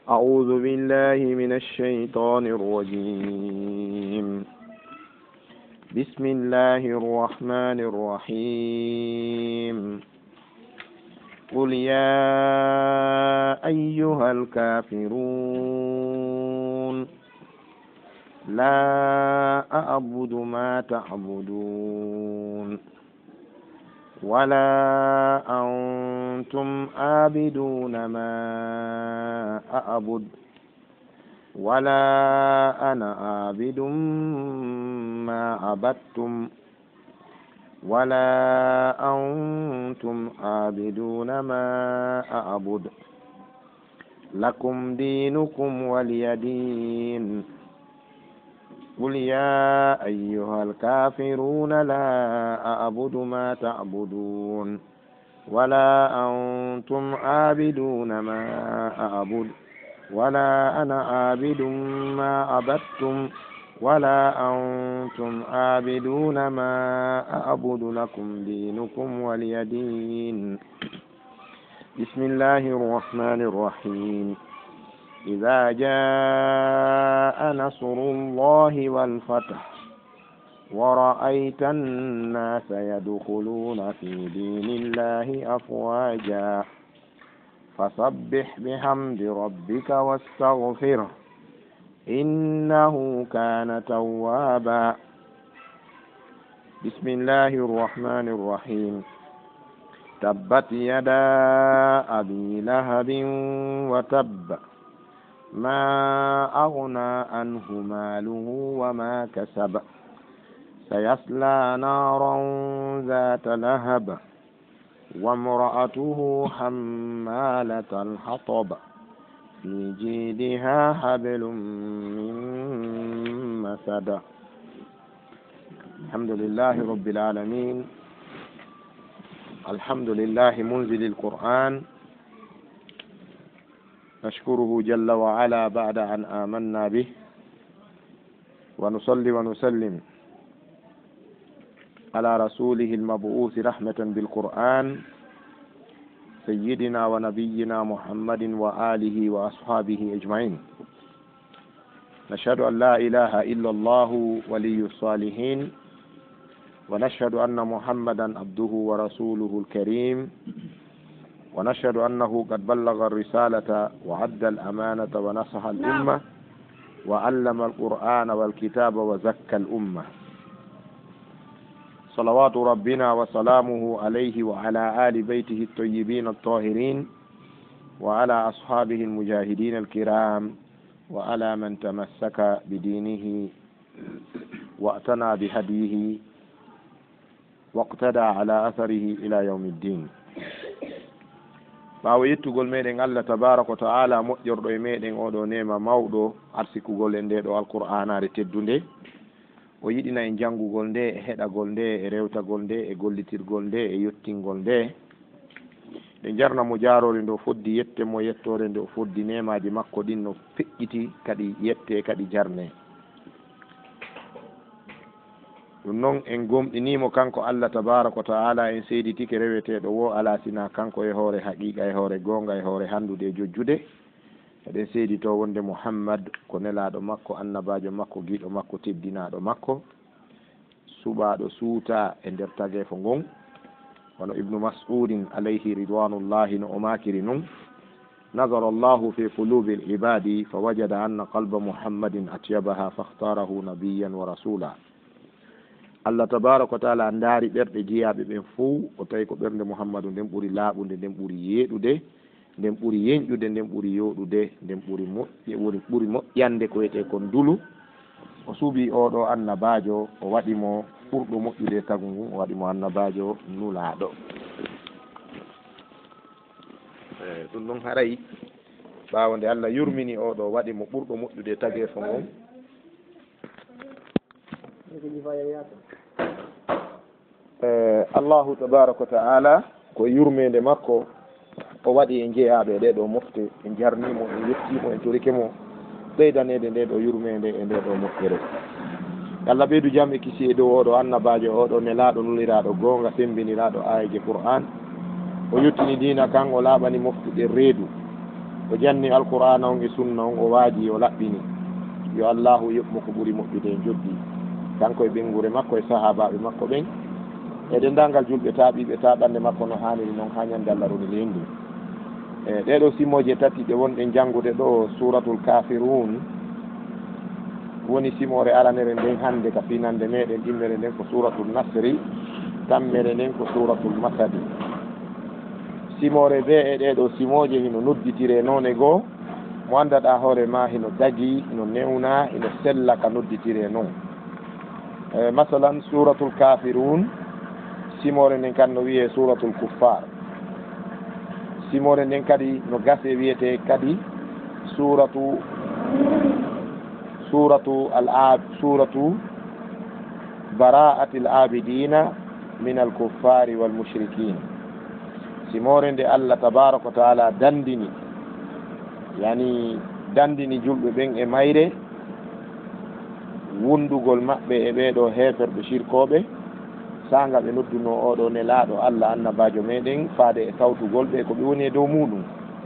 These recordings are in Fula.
أعوذ بالله من الشيطان الرجيم. بسم الله الرحمن الرحيم. قل يا أيها الكافرون لا أعبد ما تعبدون ولا أنتم عابدون ما أعبد ولا أنا عابد ما عبدتم ولا أنتم عابدون ما أعبد لكم دينكم ولي دين. قل يا أيها الكافرون لا أعبد ما تعبدون ولا أنتم عابدون ما أعبد ولا أنا عابد ما عبدتم ولا أنتم عابدون ما أعبد لكم دينكم ولي دين. بسم الله الرحمن الرحيم. إذا جاء نصر الله والفتح ورأيت الناس يدخلون في دين الله أفواجا فسبح بحمد ربك واستغفره إنه كان توابا. بسم الله الرحمن الرحيم. تبت يدا أبي لهب وتب ما أغنى عنه ماله وما كسب سيصلى نارا ذات لهب وامرأته حمالة الحطب في جيدها حبل من مسد. الحمد لله رب العالمين. الحمد لله منزل القرآن. نشكره جل وعلا بعد أن آمنا به ونصلي ونسلم على رسوله المبعوث رحمة بالقرآن سيدنا ونبينا محمد وآله وأصحابه أجمعين. نشهد أن لا إله إلا الله ولي الصالحين ونشهد أن محمدا عبده ورسوله الكريم ونشهد أنه قد بلغ الرسالة وعد الأمانة ونصح الأمة وعلم القرآن والكتاب وزكى الأمة. صلوات ربنا وسلامه عليه وعلى آل بيته الطيبين الطاهرين وعلى أصحابه المجاهدين الكرام وعلى من تمسك بدينه واعتنى بهديه واقتدى على أثره إلى يوم الدين. ɓaawo yettugol meɗen Allah tabaraka wa taala moƴƴorɗo e meɗen oɗo nema mawɗo arsikugol e nde ɗo alqur'anare teddude o yiɗina en janngugol nde e heɗagol nde e rewtagol nde e gollitirgol nde e yettingol nde nde jarna mo jaarore nde o foddi yette mo yettore nde o foddi nemaji makko ɗin no feƴƴiti kadi yette kadi jarne. ɗum noon en gomɗinimo kanko Allah tabaraka wa taala en seyditike reweteɗo wo ala sina kanko e hoore haqiqa e hoore gonga e hoore handude e jojjude. eɗen seydito wonde Muhammad ko nelaɗo makko annabajo makko giɗo makko teddinaɗo makko suɓaɗo suuta e nder tagefo ngon wono ibnu mas'udin alayhi ridwanullahi no o makiri noon nazara allahu fi qulubi l ibadi fa wajada anna qalba muhammadin atyabaha fakhtarahu nabiyan wa rasula. Allah tabaraka wa taala ndaari ɓerɗe jeeyaɓe ɓen fou o tawi ko ɓernde Muhammadu nden ɓuri laaɓude nden ɓuri yeeɗude nden ɓuri yeñƴude nden ɓuri yoɗude nden ɓuri moƴƴande ko wiyete kon dulu. o suuɓi oɗo annabajo o waɗimo ɓurɗo moƴƴude tagu ngun o waɗimo annabajo nulaɗo. ɗum noon haray ɓawo nde Allah yurmini oɗo waɗimo ɓurɗo moƴƴude tagefo ngon Allahu tabaraka wa taala ko yurmede makko o waɗi e jeeyaɓe ɗe ɗo mofte en jarnimo en yettimo en torikemo ɓeydanede nde ɗo yurmede e nde ɗo moƴƴere. Allah ɓeydu jam e kisi e dow oɗo annabajo oɗo nelaɗo nuliraɗo gonga sembiniraɗo ayeje Qur'an o yettini dina kan o laaɓani moftude reedu o janni alqur'ana on e sunna on o waaji o laɓɓini yo allahu yoɓmo ko ɓuri moƴƴude e joddi kanko e ɓengure makko e sahabaɓe makko ɓen e dendagal julɓe taaɓiɓe taɓande makko no haniri noon ha ñande Allah roni leydi e ɗeɗo simoje tati ɗe wonɗe janngude ɗo suratul kafirun woni simore aranere nden hande ka finande meɗen ɗimmere nden ko suratul nasri tammere nden ko suratul masadi simore be e ɗeɗo simoje hino nodditire noon e goo mo anndaɗa hoore ma hino dagi hino newna hino sella ka nodditire noon masalan suratul kafirun simore nden kan no wiye suratul kuffar simore nden kadi no gase wiyete kadi suratu bara'ati al abidina min al kuffari wal mushrikin simore nde Allah tabaraka wa taala dandini yani dandini julɓe ɓen e mayre wundugol maɓɓe e ɓeeɗo heferɓe shirkoɓe sanga ɓe nodduno oɗo ne laaɗo Allah annabajo meɗen faade e tawtugol ɓe ko ɓe woni e dow muɗum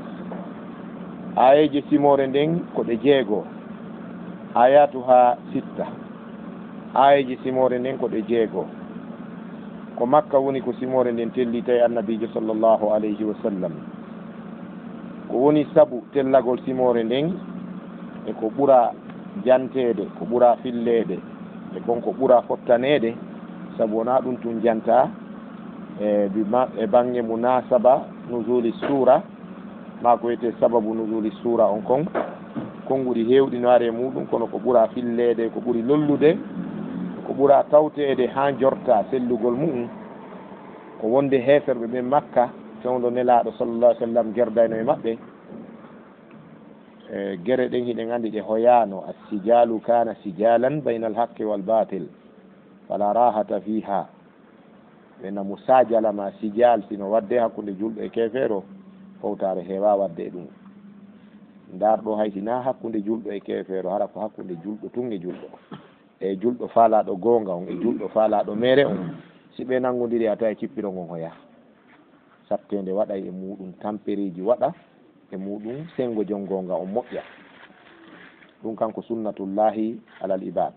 ayeje simore nden ko ɗe 6 ayatuha 6 ayeje simore nden ko ɗe 6 ko makka woni ko simore nden telli tawi annabijo sallllahu alayhi wa sallam ko woni sabu tellagol simore nden e ko ɓura jantede ko ɓura fillede e konko ɓura fottanede sabu wona ɗum tun janta e bange munasaba nuzuli sura ma ko wiyete sababu nuzuli sura on kon konnguri hewɗinare e muɗum kono ko ɓura fillede ko ɓuri lollude ko ɓura tawtede ha jorta sellugol mum ko wonde heferɓe ɓe makka fewdo nelaɗo sallallah alih w sallam gerdayno e maɓɓe gere ɗen hiɗen andi ɗe hoyano assijalu kana sijalan bayna alhaqqi wal batil fala rahata fiha ɓena musajala ma sijal sino wadde hakkude julɗo e kefeero fowtare heewa wadde e ɗum darɗo haysina hakkude julɗo e kefeero haɗa ko hakkude julɗo tun e julɗo e julɗo faalaɗo gonga on e julɗo faalaɗo mere on si ɓe nangodiri a tawi cippiro ngon hoya sattede waɗa e muɗum tampériji waɗa e muɗum sengo jon gonga on moƴƴa ɗum kanko sunnatullahi alal ibad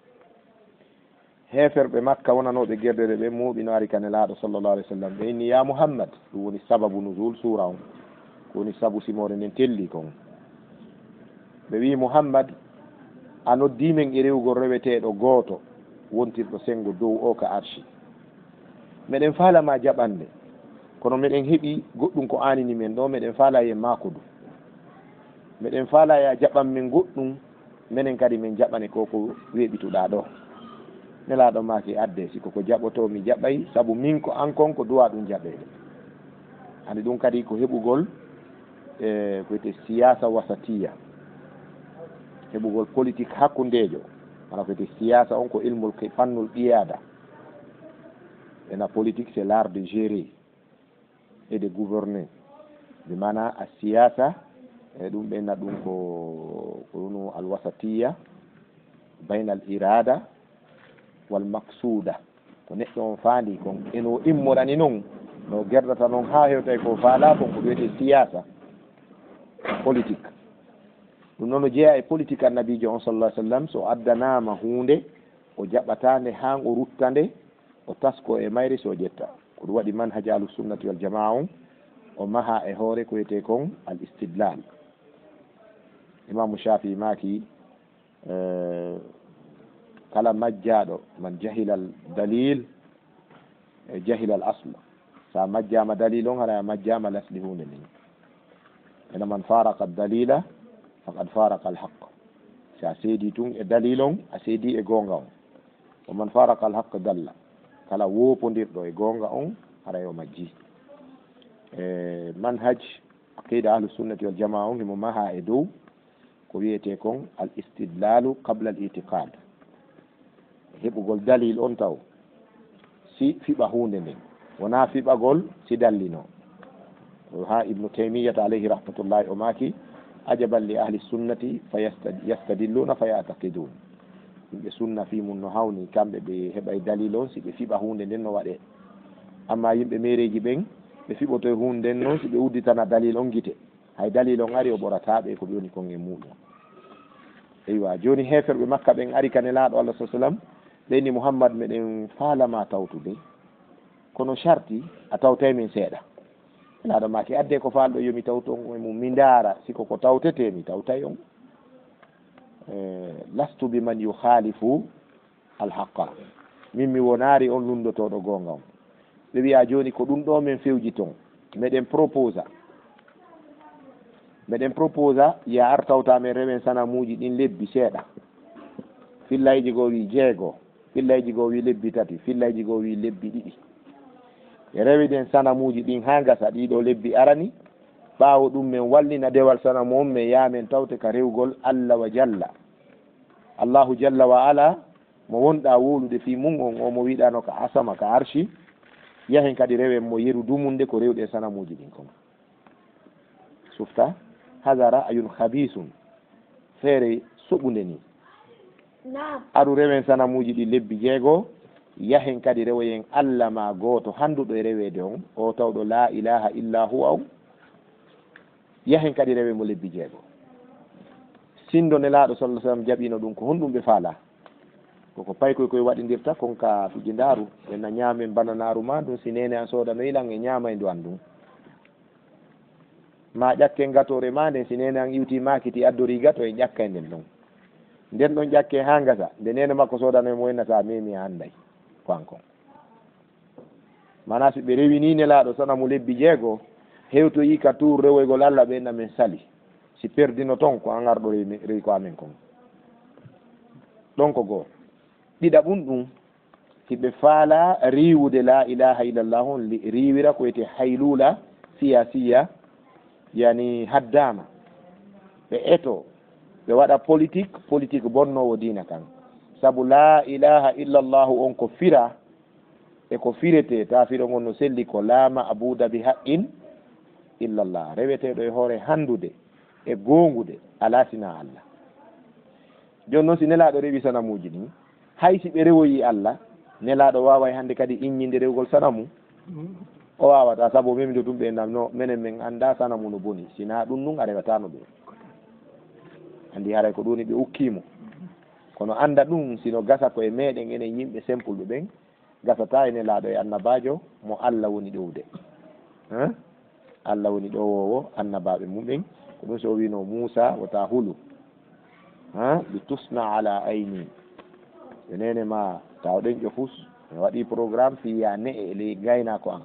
heferɓe makka wonanoɓe gerdere ɓe muuɓi no ari kanelaɗo sallllahu alih w sallam ɓe inni ya muhammad ɗum woni sababu nuzul sura on ko woni sabu simore nden telli kon ɓe wi muhammad a noddimen e rewgol reweteɗo gooto wontirɗo sengo dow o ka arshi meɗen faalama jaɓande kono meɗen heeɓi goɗɗum ko anini men ɗo meɗen faala yen makodu meɗen faala ya jaɓan men goɗɗum menen kadi min jaɓane koko weeɓituɗa ɗo nelaɗo maki adde siko ko jaɓoto mi jaɓay saabu min ko an kon ko duwa ɗum jaɓede andi ɗum kadi ko heɓugol ko wiyete siyasa wasatiya heɓugol politique hakkundejo wona ko wiyete siyasa on ko ilmul fannul qiyada ena politique c'est l'art de gérer et de gouverner de mana a siyasa e ɗum ɓenna ɗum ko ɗum alwasatiya bayna al irada wal maksuda ko neɗɗo on faandi kon eno immorani noon no gerdata noon ha hewtay ko faala kon ko wiyete siyasa politique ɗum noon no jeeya e politique annabijo on sallah ah sallam so addanama hunde o jaɓatande han o ruttande o tasko e mayri so ƴetta ko ɗum waɗi manhaji ahlusunnati wal jamaa on o maha e hoore ko wiyete kon al istidlal imamu Shafi'i maki kala majjaɗo man jahila al dalil e jahila al asl sa majjama dalil on hara majjama al asli hunde ni ena man faraka dalila faqad faraka al haqq sa seedi tun e dalil on a seedi e gonga on o man faraka al haqq dalla kala wopodirɗo e gonga on hara yo majji manhaj aqida ahlu sunnati wal jamaa on himo maha e dow ko wiyete kon al istidlalu qabla al itiqad heɓugol dalil on taw si fiɓa hunde nden wona fiɓagol si dallino ha ibnu taymiyata alayhi rahmatullahi o maki ajaban li ahli sunnati fa yastadilluna fa yataqidun yimɓe sunna fi mum no hawni kamɓe ɓe heɓay dalil on si ɓe fiɓa hunde nden no waɗe amma yimɓe mereji ɓen ɓe fiɓoto e hunde nden noon si ɓe udditana dalil on guite hay dalilo ngari o ɓorataɓe ko ɓe woni kon e muɗum eywa joni heferɓe makka ɓen ari kanelaɗo Allah sa sallam ɓeyni Muhammad meɗen falama tawtude kono sharti a tawtay min seeɗa laɗo maki adde ko falɗo yomi tawton e mum mi ndaara siko ko tawtete mi tawtay on lastu biman yukhalifu alhaqa min mi wonari on lundotoɗo gonga on ɓe wiya joni ko ɗum ɗo min fewji ton meɗen proposa ya ar tawtamen rewen sanamuji ɗin lebbi seeɗa fillayji goo wi 6 fillayji goo wi lebbi 3 fillayji goo wi lebbi 2 e rewiɗen sanamuji ɗin ha gasa ɗiɗo lebbi arani ɓaawo ɗum men wallina dewal sanamu on men yamen tawte ka rewgol Allah wa jalla Allahu jalla wa ala mo wonɗa wolude fi mum on o mo wiɗano ka asama ka arshi yahen kadi rewen mo yeru dumunde ko rewɗe sanamuji ɗin kon sufta hadara ayun khabisun feere soɓude ni aɗu rewen sanamuji ɗi lebbi 6 yahen kadi rewoyen Allah ma goto handuɗo e rewede on o tawɗo la ilaha illa huwa on yahen kadi rewe mo lebbi 6 sindo nelaɗo sallallahu alaihi wasallam jaɓino ɗum ko honɗum ɓe faala koko paykoy koye waɗidirta konka fiji ndaru ɓenna ñaamen bananaru ma ɗum si nene an soodano ilan e ñaamay ndu an ɗum ma ƴakke gatore ma nden si nene an iwti makiti addori gato e ƴakkay nden ɗon nden ɗon ƴakke ha gasa nde nene makko soodano e mo wennata memi anday kankon mana so ɓe rewini nelaɗo sanamu lebbi 6 hewtoyi ka tour rewoygol Allah ɓenna men sali si perdino ton ko an arɗo rewi ko amen kon ɗon ko goo ɗiɗaɓum ɗum hiɓe faala riwude la ilaha illallah on riwira ko wiyete haylula siyasiya yani haddama ɓe eto ɓe waɗa politique bonnowo dina kan saabu la ilaha illallahu on ko fira e ko firete ta firo gon no selli ko laama abuda bi haqqin illallah reweteɗo e hoore handude e gongude ala sina Allah joni noon si nelaɗo rewi sanamuji ɗin hay si ɓe rewoyi Allah nelaɗo wawa hande kadi iññinde rewgol sanamu o wawata saabu mimde ɗum ɓe namno minen min anda sanamu no boni sina ɗum ɗum a rewatano ɓe andi haray ko ɗuni ɓe ukkimo kono anda ɗum sino gasa koye meɗen enen yimɓe simple ɓe ɓen gasata e nelaɗo e annabajo mo Allah woni ɗowde Allah woni ɗowowo annabaɓe mumen ko ɗum so o wino Musa wota hulu bi tusna ala ayni e nene ma tawɗen ƴofus mi waɗi programme fiya ne e ley gayna ko an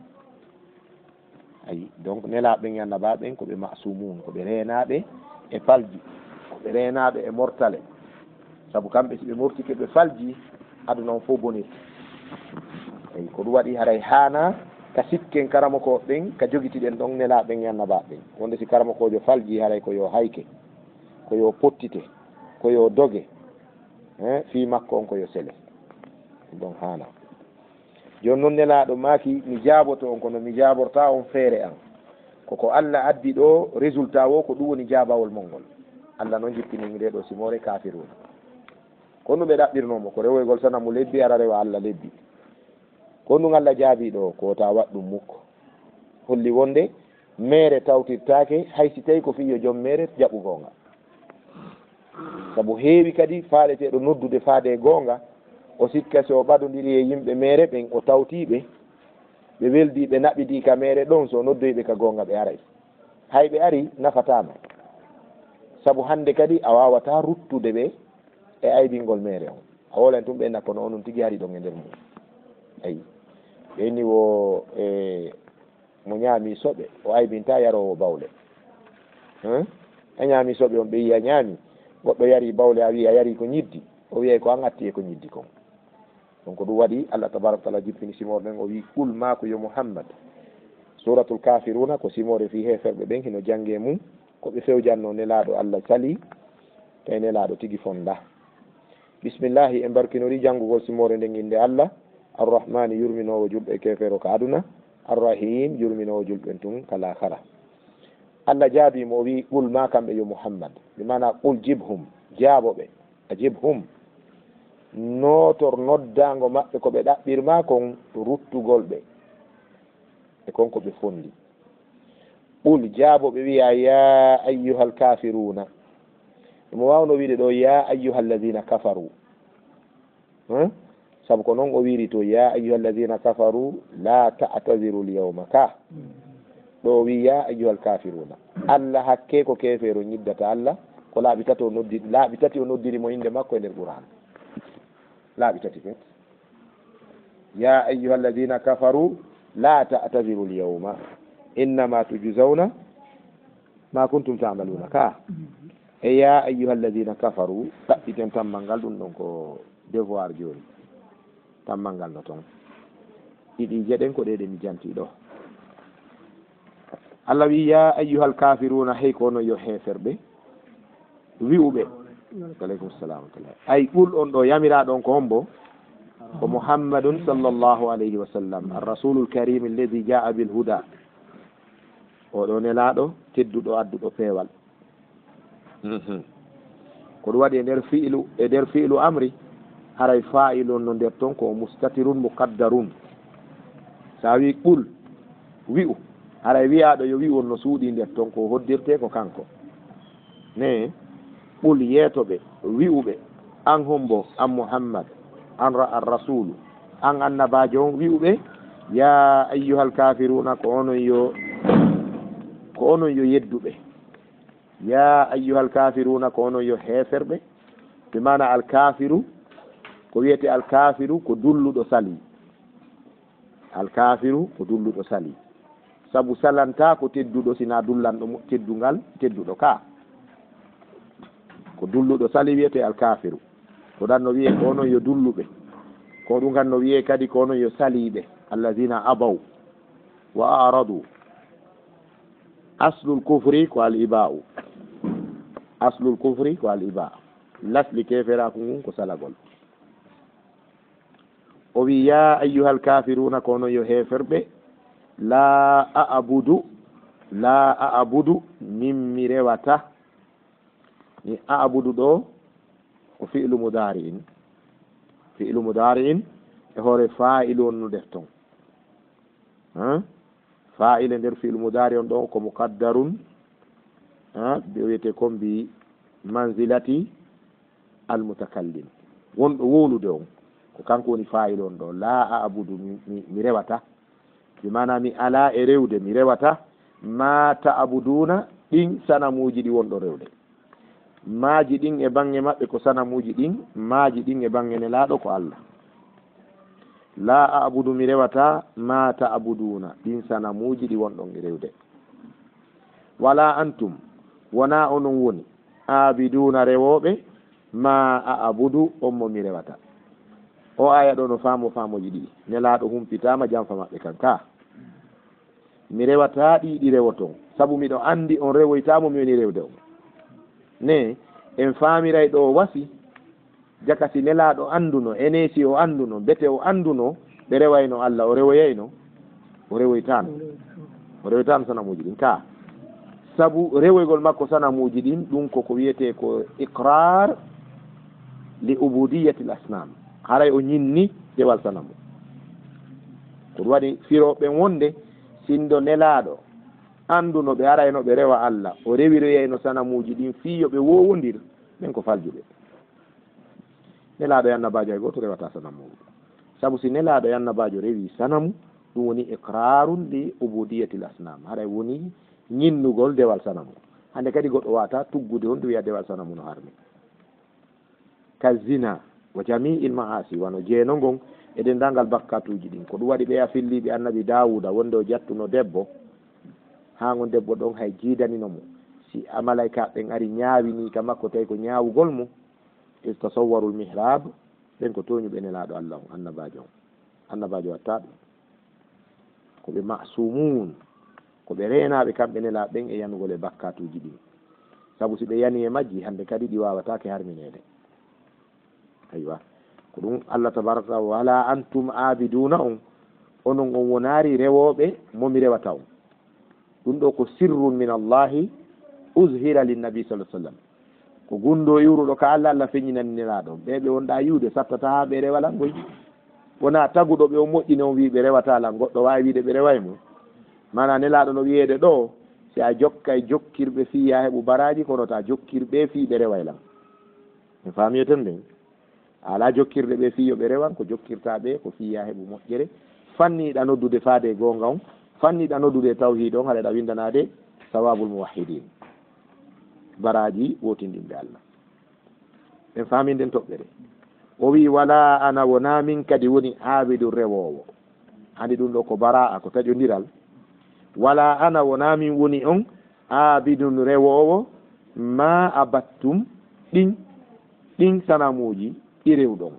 ayi donc nelaɓen e annabaɓen koɓe masumun koɓe renaɓe e falji koɓe renaɓe e mortale saabu kamɓe si ɓe mortike ɓe falji aduna on fof bonirti eyi ko ɗum waɗi haray hana ka sikken karamoko ɓen ka jogitiɗen ɗon nelaɓen e annabaɓen wonde si karamokojo falji haray ko yo hayke ko yo pottite ko yo doge fi makko on ko yo sele ɗum hana joni noon nelaɗo maki mi jaboto on kono mi jaborta on feere an koko Allah addi ɗo résultat o ko ɗum woni jabawol mongol Allah noon jippini nde ɗo simore kafiruna kono ɓe ɗaɓɓirnomo ko rewoygol sanamu lebbi ara rewa Allah lebbi ko ɗum Allah jaabi ɗo ko ta waɗɗum mukko holli wonde mere tawtirtake hay si tawi ko fiyo joom mere jaɓu gonga saabu heewi kadi faaɗeteɗo noddude faade gonga o sikka so ɓaɗodiri e yimɓe mere ɓen o tawtiɓe ɓe weldi ɓe naɓɓidi ka mere ɗon so noddoyɓe ka gonga ɓe aray hay ɓe ari nafatama saabu hande kadi a wawata ruttude ɓe e aybingol mere on a wolan tum ɓenna kono onon tigui hari ɗon e nder mum ayi ɓeni wo mo ñaami soɓe o aybinta yarowo bawle a ñaami soɓe on ɓe yiya ñaami goɗɗo yari bawle a wi a yari ko ñiddi o wiyay ko an atti e ko ñiddi kon donc ɗum waɗi Allah tabaraka taala jippini simore ɗen o wi qul mako yo Muhammad suratul kafiruna ko simore fi heferɓe ɓen hino jangge mum koɓe fewjanno nelaɗo Allah sali tawi nelaɗo tigui fonda bismillahi e barkinori janggugol simore nden inde Allah arrahmani yurminowo julɓe e kefero ko aduna arrahim yurminowo julɓen tun kala hara Allah jaabimo o wi qul ma kamɓe yo Muhammad mi mana qul jibhum jaaboɓe a jibhum notor noddago maɓɓe koɓe ɗaɓɓirma kon ruttugol ɓe e konko ɓe fondi qul jaabo ɓe wiya ya ayyuha alkafiruna mo wawno wiide ɗo ya ayyuha alladina kafaru saabu ko noon o wiri to ya ayyuha alladina kafaru la ta'tadiru lyawma ka ɗo wi ya ayyuha alkafiruna allah hakke ko kefeero ñiddata allah ko laaɓi tati o noddi laaɓi tati o noddiri mo inde makko e nder qur'an laaɓi tati fet ya ayyuha alladina kafaru la ta'tadiru lyawma innama tujzawna ma kuntum ta'maluna ka e ya ayyuha alladina kafaru ɗaɓɓiten tammal ngal ɗum ɗon ko devoir joni tammal ngal no toon ɗiɗi jeɗen ko ɗeɗe mi janti ɗo allah wi ya ayyuha alkafiruna hey kono yo heferɓe wi'uɓe aleykum salam ay ɓul on ɗo yamiraɗon ko hombo ko muhammadun sallllahu alayhi wa sallam arrasulu lkarim alladi jaa bilhuda oɗo nelaɗo tedduɗo adduɗo peewal ko ɗum waɗi e nder fi'lu amri haray fa'ilon no nder toon ko mustatirun muqaddarun sa wi ɓul wi'u haray wiyaɗo yo wi'u on no suuɗi nder toon ko hoddirte ko kanko ne ɓul yeetoɓe wi'uɓe an hombo an muhammad an arrasulu an annabajo on wi'uɓe ya ayyuhal kafiruna ko onon yo yedduɓe ya ayyuhal kafiruna ko onon yo heferɓe ɓe mana alkafiru ko wiyete alkafiru ko dulluɗo sali alkafiru ko dulluɗo sali sabu salanta ko tedduɗo sina dullanɗo teddungal tedduɗo ka ko dulluɗo sali wiyete alkafiru ko ɗan no wiye ko onon yo dulluɓe ko ɗum kan no wiye kadi ko onon yo saliɓe alladina abaw wa aradu aslul kufri ko al iba'u aslul kufri ko al iba lasli keferaku ngun ko salagol o wi ya ayyuhal kafiruna ko onon yo heferɓe la a'budu min mi rewata ni a'budu ɗo ko fi'lu mudari'in e hoore fa'ilu on no def ton fa'ile nder fi'lu mudari on ɗo ko muqaddarun ɓe wiyete kon mbi manzilati almutakallim wonɗo wolude on ko kanko woni fa'ile on ɗo la a'budu mi rewata bi mana mi ala e rewde mi rewata ma ta'buduna ɗin sanamuji ɗi wonɗo rewde maaji ɗin e bange maɓɓe ko sanamuji ɗin maaji ɗin e bange nelaɗo ko Allah la a'budu mi rewata ma ta'buduna ɗin sanamuji ɗi wonɗon e rewde wala antum wona onon woni abiduna rewoɓe ma a'budu on mo mi rewata o aya ɗo no faamoji ɗiɗi nelaɗo humpitama jamfa maɓɓe kan ka mi rewata ɗiɗi rewoton saabu miɗo andi on rewoytamo mi woni rewde on ne en faamiray ɗo wasi jakasi nelaɗo anduno enesi o anduno bete o anduno ɓe rewayno Allah o rewoyayno o rewoytano sanamuji ɗin ka sabu rewoygol makko sanamuji ɗin ɗum koko wiyete ko iqrar li ubudiyati l asnam haray o ñinni dewal sanamu ko ɗum waɗi firoɓe wonde sindo nelaɗo anduno ɓe arayno ɓe rewa Allah o rewiroyayno sanamuji ɗin fiyo ɓe wowodir ɓen ko faljuɓe nelaɗo yannabajo hay goto rewata sanamu saabu si nelaɗo yannabajo rewi sanamu ɗum woni iqrarun li ubudiyatil asnam haray woni ñinnugol dewal sanamu hande kadi goɗɗo wata tuggude on ɗum wiya dewal sanamu no harmi ka zina wa jami'il ma'asi wano jeeno ngon e dendagal bakkatuji ɗin ko ɗum waɗi ɓeya filliɓe annabi dawuda wonde o jattuno debbo ha gon debbo ɗon hay jiidaninomo si amalayka ɓen ari ñaawini ka makko tawi ko ñaawugol mum istasawwarul mihrab ɓen ko toñuɓe nelaɗo Allah on annabajo watta ɗum koɓe masumun koɓe renaɓe kamɓe nelaɓe ɓen e yanugol e bakkatuji ɗin saabu si ɓe yani e majji hande kadi ɗi wawatake harminede aywa ko ɗum Allah tabaraka wala antum abiduna on onon on wonari rewoɓe momi rewata on ɗum ɗo ko sirrun min allahi uzhira linnabi sallallahu alaihi wasallam ko gundo yuruɗo ka Allah Allah feñinani nelaɗo ɓeɓe wonɗa yiwde sattata ha ɓe rewalan goy wona taguɗo ɓe o moƴƴini on wi ɓe rewata lan goɗɗo wawi wiide ɓe reway mum mana nelaɗo no wiyede ɗo si a jokkay jokkirɓe fii ya heɓu baraji kono ta jokkirɓe fii ɓe rewaylan mi faami ten nden ala jokkirɗe ɓe fii yo ɓe rewan ko jokkirta ɓe ko fii ya heɓu moƴƴere fanniɗa noddude faade gonga on fanniɗa noddude tawhid on haɗaɗa windanade sawabul muwahhidin baraji wotinɗinɓe Allah en faami nden toɓɓere o wi wala ana wona min kadi woni aabidu rewowo andi ɗum ɗo ko bara'a ko taƴodiral wala ana wona min woni on aabidun rewowo ma abattum ɗin sanamuji ɗi rewɗon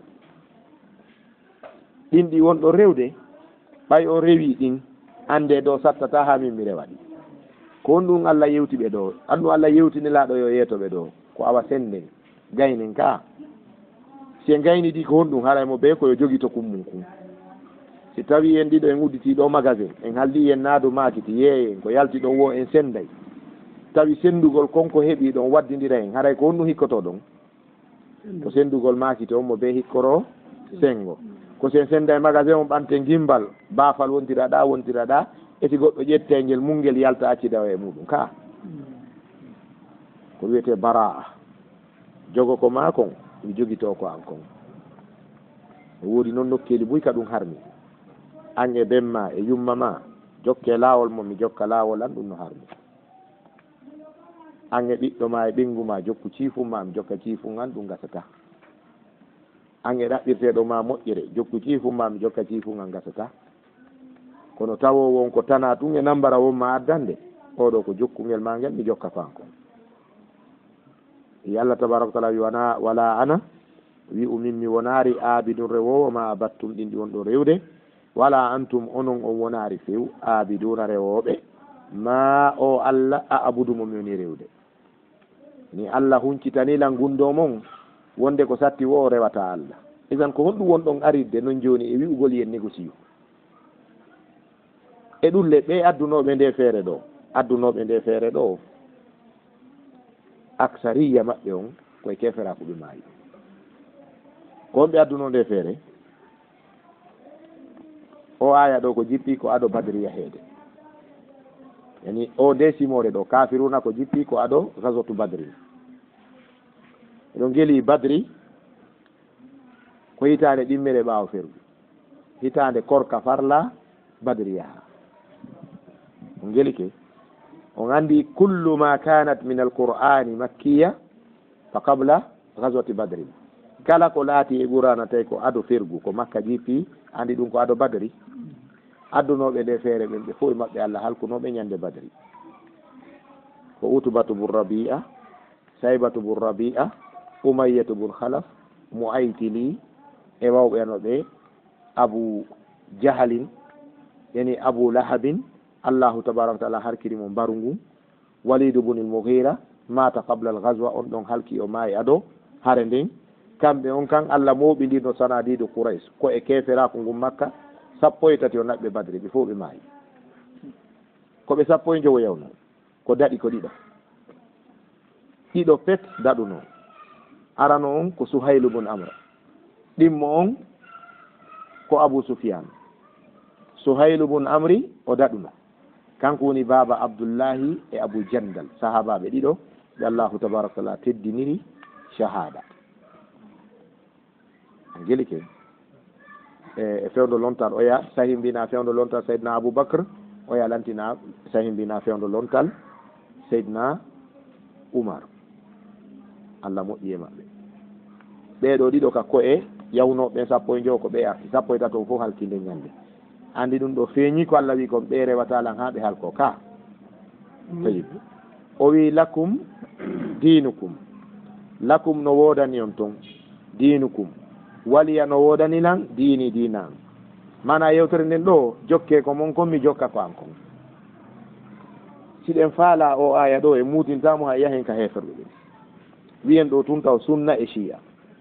ɗin ɗi wonɗo rewde ɓay o rewi ɗin ande ɗo sattata ha min mi rewaɗi ko on ɗum Allah yewtiɓe ɗo andu Allah yewtinilaɗo yo yeetoɓe ɗo ko awa senden gaynen ka si en gayni ɗi ko honɗum haray mo ɓe koyo jogi to kummum kum si tawi en ɗiɗo en udditi ɗo magasin en haldi en naadu makiti yeeyen ko yalti ɗon wo en senday tawi sendugol konko heeɓi ɗon waddidira en haray ko honɗum hikkoto ɗon to sendugol makiti on mo ɓe hikkoro sengo ko sen senda e magasin on ɓante gimbal baafal wontiraɗa eti goɗɗo ƴettengel mungel yalta accidawa e muɗum ka ko wiyete bara'a jogo ko ma kon mi jogito ko an kon woodi noon nokkeli buy ka ɗum harmi an e bemma e yumma ma jokke laawol mo mi jokka laawol an ɗum no harmi an e ɓiɗɗo ma e ɓingu ma jokku ciifum ma mi jokka ciifum an ɗum gasata an e ɗaɓɓirteɗo ma moƴƴere jokku ciifum ma mi jokka ciifum an gasata kono tawo won ko tana tun e nambara won ma addande oɗo ko jokkungel ma ngel mi jokka fanko Allah tabaraka taala wi wala ana wi umin mi wonari aabidun rewowo ma abattum ɗin ɗi wonɗo rewde wala antum onon on wonari few aabiduna rewoɓe ma o Allah a abudu mo mi woni rewde ni Allah huncitanilan gundo mon wonde ko satti wo o rewata Allah isan ko honɗum wonɗon arirde non joni e wi'ugol yen négocier e ɗulle ɓe addunoɓe nde feere ɗo aksariya maɓɓe on koye keferaku ɓe maayi ko on ɓe adduno nde feere o aya ɗo ko jippi ko aɗo badriya heede yani o nde simore ɗo kafiruna ko jippi ko aɗo gazotu badri eɗon geeli badri ko hitande ɗimmere ɓaawo fergu hitande korka farla badriyaha on geeli ke on andi kullu ma kanat min alqur'ani makkiya fa qabla gazwati badri kala ko laati e ɓurana tawi ko ado fergu ko makka jippi andi ɗum ko ado badri addunoɓe nde feere ɓen ɓe fof e maɓɓe Allah halkunoɓe ñande badri ko utubatu bun rabi'a saybatu bun rabi'a umayyatu bun khalaf mu'aytili e wawɓe anoɓe abu jahalin yani abu lahabin Allahu tabaraka wa taala harkiri mo mbaru ngu walidu bunil mughira mata qabla al ghazwa on ɗon halki o maayi ado hare nden kamɓe on kan Allah moɓidirno sanadido Quraysh ko e keferaku ngu makka 13 o naɓɓe badri ɓe fof ɓe maayi koɓe 19 yawno ko daɗi ko ɗiɗo pet daɗuno arano on ko Suhaylu bun Amr ɗimmo on ko Abu Sufyan Suhaylu bun Amri o daɗuno kanko woni baba Abdullahi e Abu Jandal sahabaɓe ɗiɗo ɓe Allahu tabaraka wa taala teddiniri shahada geli ke e fewndo lontal oya sahimbina fewndo lontal Seydina Aboubacre oya lantina sahimbina fewndo lontal Seydina Oumar Allah moƴƴi e maɓɓe ɓeɗo ɗiɗo ka koye yawnoɓe 15 ko ɓe arti 13 fof halkinde ñande andi ɗum ɗo feeñi ko Allah wi kon ɓe rewatalan ha ɓe halko ka tayib o wi lakum dinukum lakum no wodani on ton dinukum waliya no wodanilan dini dinan mana yewtere nden ɗo jokke ko mon kon mi jokka ko an kon siɗen faala o aya ɗo e mutintamo ha yahen ka heferɓe ɓe wiyen ɗo tun taw sunna e shiya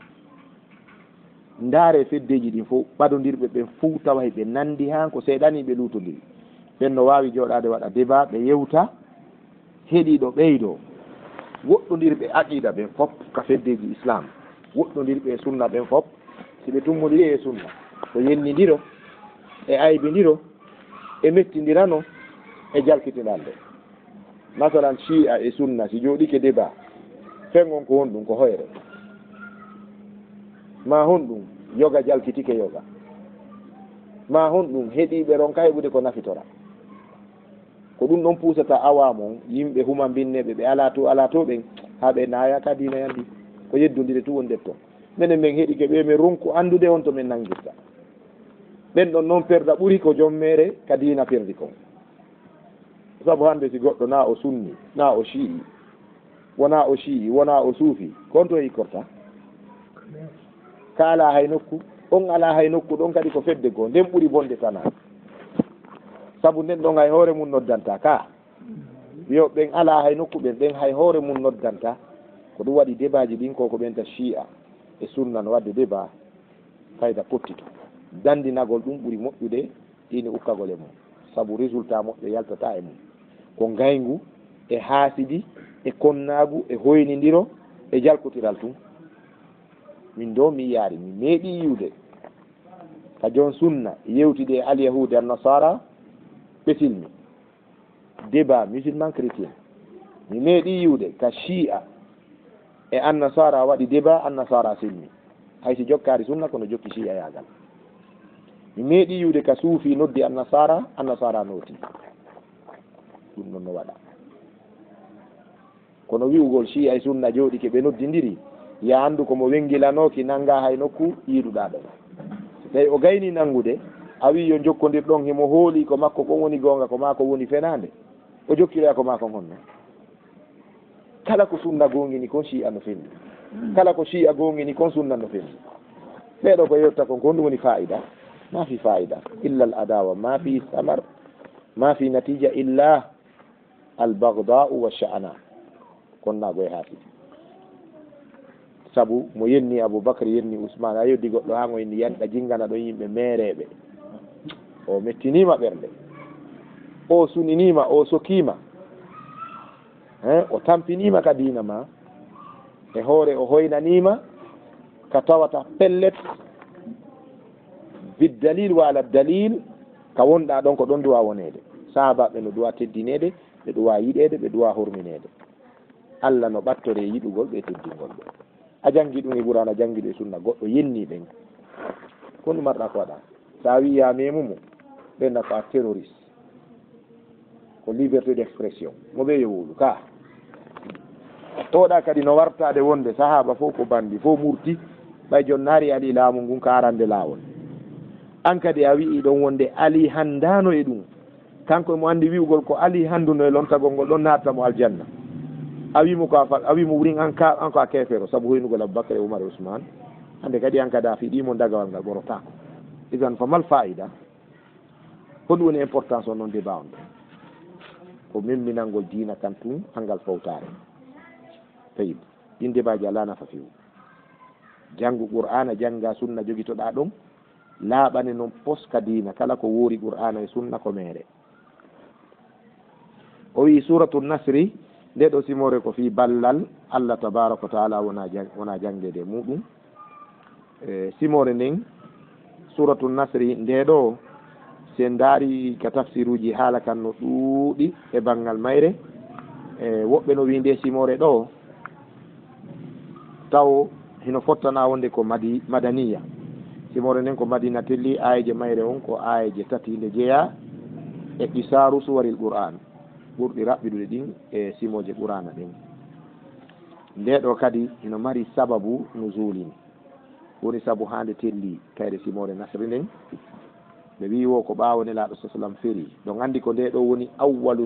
ndaare feddeji ɗin fof ɓadodirɓe ɓen fuu tawa ɓe nandi han ko seeɗani ɓe lutodiri ɓen no wawi joɗade waɗa débat ɓe yewta heeɗiɗo ɓeydo woɗɗodirɓe aqida ɓen fop ka feddeji islam woɗɗodirɓe sunna ɓen fop si ɓe tummodiri e sunna ko yennidiro e aybidiro e mettidirano e jalkitinalde masalan shi'a e sunna si jooɗike débat fengon ko won ɗum ko hoyre ma hon ɗum yoga jalkitike yoga ma hon ɗum heeɗiɓe ron ka heɓude ko nafitora ko ɗum ɗon puusata awamon yimɓe huma binneɓe ɓe ala to ɓen ha ɓe naya ka dina yandi ko yeddodire tu won depto minen min heeɗike ɓe min ronku andude on to min nangirta ɓen ɗon noon perda ɓuuri ko jommere ka dina perdi kon saabu hande si goɗɗo na o sunni na o shii wona o shii wona o suufi kon to hikkorta ka ala hay nokku on ala hay nokku ɗon kadi ko fedde goo nden ɓuuri bonde tana saabu nden ɗon hay hoore mum noddanta ka yo ɓen ala hay nokku ɓen hay hoore mum noddanta ko ɗum waɗi débat ji ɗin koko ɓenta shi'a e sunna no wadde débat fayda pottito dandinagol ɗum ɓuuri moƴƴude ɗine ukkagol e mum saabu résultat moƴƴo yaltata e mum ko ngayngu e haasidi e konnagu e hoynidiro e jalkotiral tun min do mi yaari mi meeɗi yiwde ka jon sunna yewtide e alyahude an nasara ɓe silmi débat musulman chrétien mi meeɗi yiwde ka shi'a e an nasara waɗi débat an nasara silmi haysi jokkari sunna kono jokki shi'a yagal mi meeɗi yiwde ka suufi noddi an nasara nooti ɗum ɗon no waɗa kono wi'ugol shi'a e sunna jooɗi ke ɓe noddidiri ya anndu komo wengilanoki nanga hay nokku yiiɗuɗa ɗon tawi o gayni nangude a wi yo jokkodir ɗon himo hooli ko makko kon woni gonga ko ma ko woni fenande o jokkiroya ko ma kon honno kala ko sunna gongini kon shi'a no fendi kala ko shi'a gongini kon sunna no fendi ɓeɗo ko yetta kon ko ɗum woni fa'ida ma fi fa'ida illa al adawa ma fi samar ma fi natija illa al bagda'u wa sha'ana kon nago e haati sabu mo yenni aboubacry yenni ousmane a yoddi goɗɗo ha ngo yenni yanɗa jingana ɗon yimɓe mereɓe o mettinima ɓernde o suninima o sokima o tampinima ka dina ma e hoore o hoynanima ka tawata pellet biddalil wa ala dalil ka wonɗa ɗon ko ɗon duwa wonede sahabaɓe no duwa teddinede ɓe duwa yiɗede ɓe duwa horminede Allah no ɓattore yiɗugol ɓe teddingol ɓe a jangi ɗum e ɓurana jangi ɗum e sunna goɗɗo yenni ɓen ko ɗum marɗa ko waɗa sa wi ya memumo ɓenna ko a terroriste ko liberté d' expression mo ɓe yowolu ka oɗa kadi no wartade wonde sahaba fof ko bandi fof murti ɓay jon naari ali laamu ngun ka arande laawol an kadi a wi'i ɗon wonde ali handano e ɗum kanko mo andi wi'ugol ko ali handuno e lontagol ngol ɗon natta mo aljanna a wimo ko a wimo wurin an ko a kefero saabu hoynugol aboubacry e oumar e ousmane hande kadi an kada fiɗimo dagawal ngal ɓorotako isan fa mal fa'ida hoɗum woni importance o noon débat on ɗo ko memminalngol diina kan tun hangal fawtare tayib ɗin débat ji ala nafa fewu janngu qur'ana jannga sunna jogitoɗa ɗon laaɓane noon poska diina kala ko woori qur'ana e sunna ko mere o wi suratu nasri nde ɗo simore ko fi ballal Allah tabaraka wa taala wona jangede muɗum simore nden suratu nasri nde ɗo sen daari ka tafsiruji haala kan no ɗuuɗi e banggal mayre woɓɓe no wi nde simore ɗo taw hino fottana wonde ko madaniya simore nden ko madina telli ayeje mayre on ko ayeje tati nde jeeya e qisaru suwaril qur'an ɓurɗi raɓɓiɗude ɗin e simoje qur'ana ɗin nde ɗo kadi hino mari sababu nuzulin woni sabu hande telli kayre simore nasri nden ɓe wi wo ko ɓawo nelaɗo sa sallam feri ɗon andi ko nde ɗo woni awwalu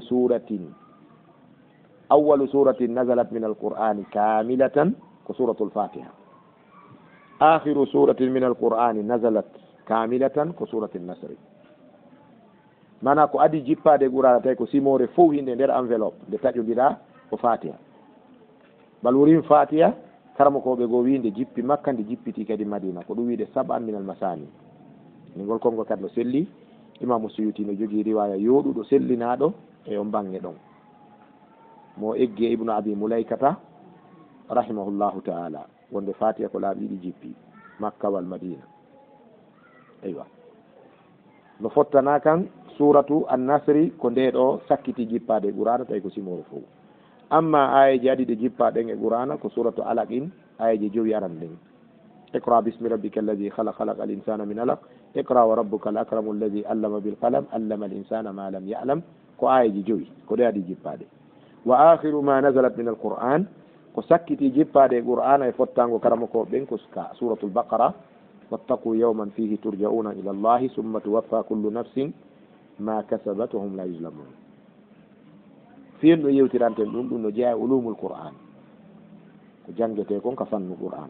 suratin nazalat min alqur'ani kamilatan ko suratul fatiha akhiru suratin min alqur'ani nazalat kamilatan ko suratul nasri mana ko adi jippade qur'ana tawi ko simore fof hinde nder enveloppe nde taƴodira ko fatiha bal worin fatiha karamakoɓe goo wi nde jippi makka nde jippiti kadi madina ko ɗum wiide sab'an min al masani ni ngol kongo kadi no selli imamu suyuti no jogui riwaya yoɗuɗo sellinaɗo e o bange ɗon mo egge ibnu abi mulaykata rahimahullahu ta'ala wonde fatiha ko laaɓi ɗiɗi jippi makka wal madina eywa no fottana kan suratu annasri ko nde ɗo sakkiti jippade e qur'ana tawi ko simoro fof amma ayaji aɗiɗe jippaɗen e qur'ana ko suratu alaq in ayaji jowi aran ɗen iqra bismi rabbika alladi halaq halaqa al insana min alaq iqra wa rabbuka al akramu alladi allama bilqalam allama al insana ma lam yalam ko ayaji jowi ko ɗe aɗi jippade wa akhiru ma nazalat min al qur'an ko sakkiti jippade e qur'ana e fottango karamakoɓe ɓen ko suratul baqara wattaqu yawman fihi turja'una ila allahi summa tuwaffa kullu nafsin ma kasabat wa hum la yuzlamun fiyen ɗo yewtiranten ɗum ɗum no jeeya ulumul qur'an ko jangete kon ka fannu qur'an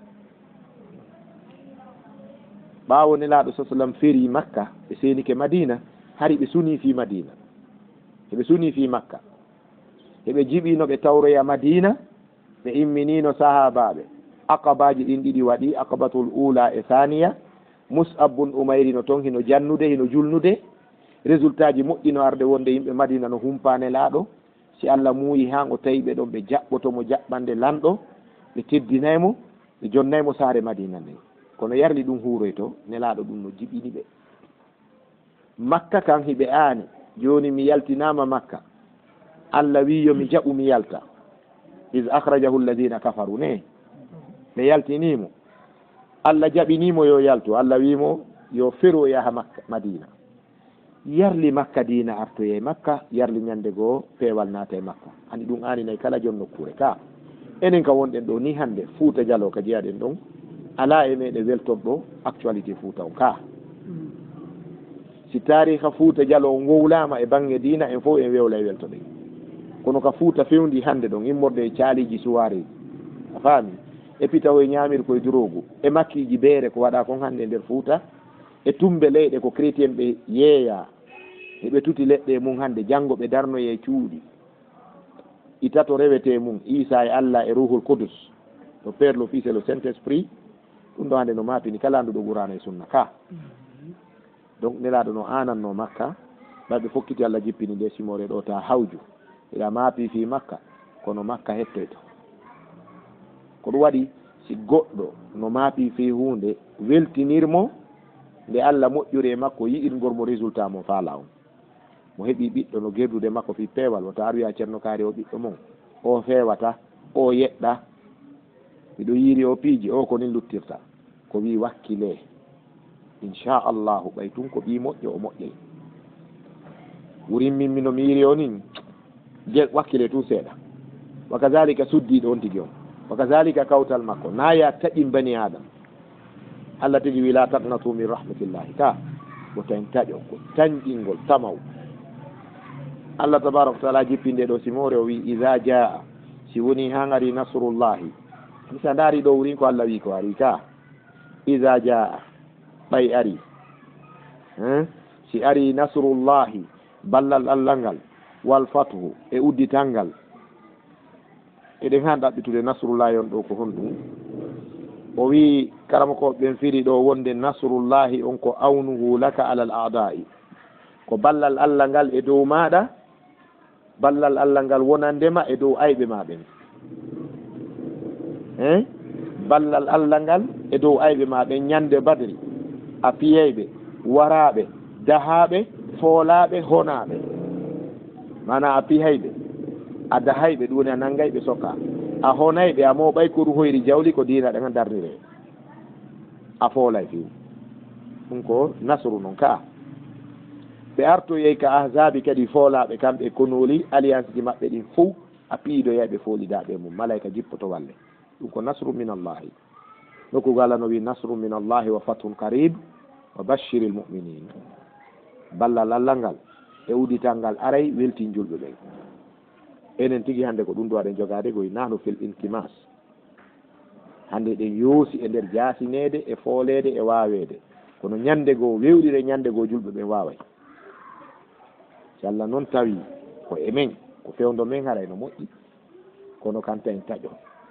ɓawo nelaɗo sa sallam feeri makka ɓe senike madina hari ɓe suni fi madina eɓe suni fi makka eɓe jiɓino ɓe tawroya madina ɓe imminino sahabaɓe aqabaji ɗin ɗiɗi waɗi aqabatul ula e thaniya mus'ab bun umayri no toon hino jannude hino julnude résultat ji moƴƴino arde wonde yimɓe madina no humpane laaɗo si allah muuyi han o tawi ɓe ɗon ɓe jaɓɓotomo jaɓɓande lanɗo ɓe teddinaymo ɓe jonnaymo saare madina nden kono yarli ɗum huuroy to nelaɗo ɗum no jiɓini ɓe makka kan hiɓe aani joni mi yaltinama makka allah wi yo mi jaɓu mi yalta is akhrajahu alladina kafaru ne ɓe yaltinimo allah jaɓinimo yo yaltu allah wimo yo fero yaha makka madina yarli makka dina artoye makka yarli ñande goo peewal naata e makka andi ɗum aninayi kala jon nokkure ka enen ka wonɗen ɗo ni hande Fuuta Jallo ka jeyaɗen ɗon ala e meɗe welton ɗo actualité Fuuta o ka si tariha Fuuta Jallo o gowlama e banggue dina en fof en wewla e welto ɗen kono ka Fuuta fewndi hande ɗon immorde e caaliji suwareji a faami e pitawo e ñamir koye durogu e makkiji beere ko waɗa kon hande nder Fuuta e tumbe leyɗe ko chrétien ɓe yeeya eɓe tuti leɗɗe mum hande janggo ɓe darnoye cuuɗi itato rewete mum Isa e Allah e ruhul Qudus le Père le Fils et le Saint-Esprit ɗum ɗo hande no mapini kala anduɗo Qur'ana e sunna ka donc nelaɗo no ananno makka ɓaɓe fokkiti Allah jippini nde simore ɗo ta hawju eɗa maapi fi makka kono makka hettoyto ko ɗum waɗi si goɗɗo no maapi fi hunde weltinirmo nde Allah moƴƴuri e makko yiɗingormo résultat mo fa lawol mo heeɓi ɓiɗɗo no gerdude makko fi peewal wata ar wiya ceerno kaari o ɓiɗɗo mon o fewata o yeɗɗa miɗo yiiri o piiji o ko nin luttirta ko wi wakkile inchallahu ɓay tun ko ɓi moƴƴo o moƴƴey wurin min mino mi yiiri o nin wakkile tun seeɗa wa kadalika suddiɗo on tigi on wa kadalika kawtal makko naya taƴin bani adam Allah tigi wi la taqnatu min rahmatillahi ka ko tan taƴo ko tanƴingol tamaw Allah tabaraka wa taala jippinde ɗo simore o wi ida jaa si woni ha ngari nasrullahi misa ndaari ɗo wurin ko Allah wi ko ari ka ida jaa ɓay ari si ari nasrullahi ballal Allah ngal wal fathu e uddital ngal eɗen han ɗaɓɓitude nasrullahi on ɗo ko honɗum o wi karama ko ɓen firi ɗo wonde nasrullahi on ko awnuhu laka alal a'da'i ko ballal Allah ngal e dow maɗa ballal Allah ngal wonandema e dow ayɓe maɓen ballal Allah ngal e dow ayɓe maɓen ñande badri a piyeyɓe waraɓe dahaɓe foolaɓe honaɓe mana a pihayɓe a dahayɓe ɗum woni a nanngayɓe soka a honayɓe a moɓay ko ɗum hoyri jawli ko dina ɗen darnire a foolay fiw ɗum ko nasru noon ka ɓe artoyey ka ahzabi kadi foolaɓe kamɓe konoli alliance ji maɓɓe ɗin fof a piidoyayɓe foolidaɓe mum malayka jippoto walle ɗum ko nasru min allahi nokkugo Allah no wi nasru min allahi wa fathun qarib wa bashiril muminin ballal Allah ngal e udital ngal aray weltin julɓe ɓen enen tigi hande ko ɗum ɗo aɗen jogade koye nahnu fil intimas hande ɗen yoosi e nder jasinede e foolede e wawede kono ñande goo wewɗire ñande goo julɓe ɓen waway si Allah noon tawi ko emen ko fewdo men haray no moƴƴi kono kanta en taƴo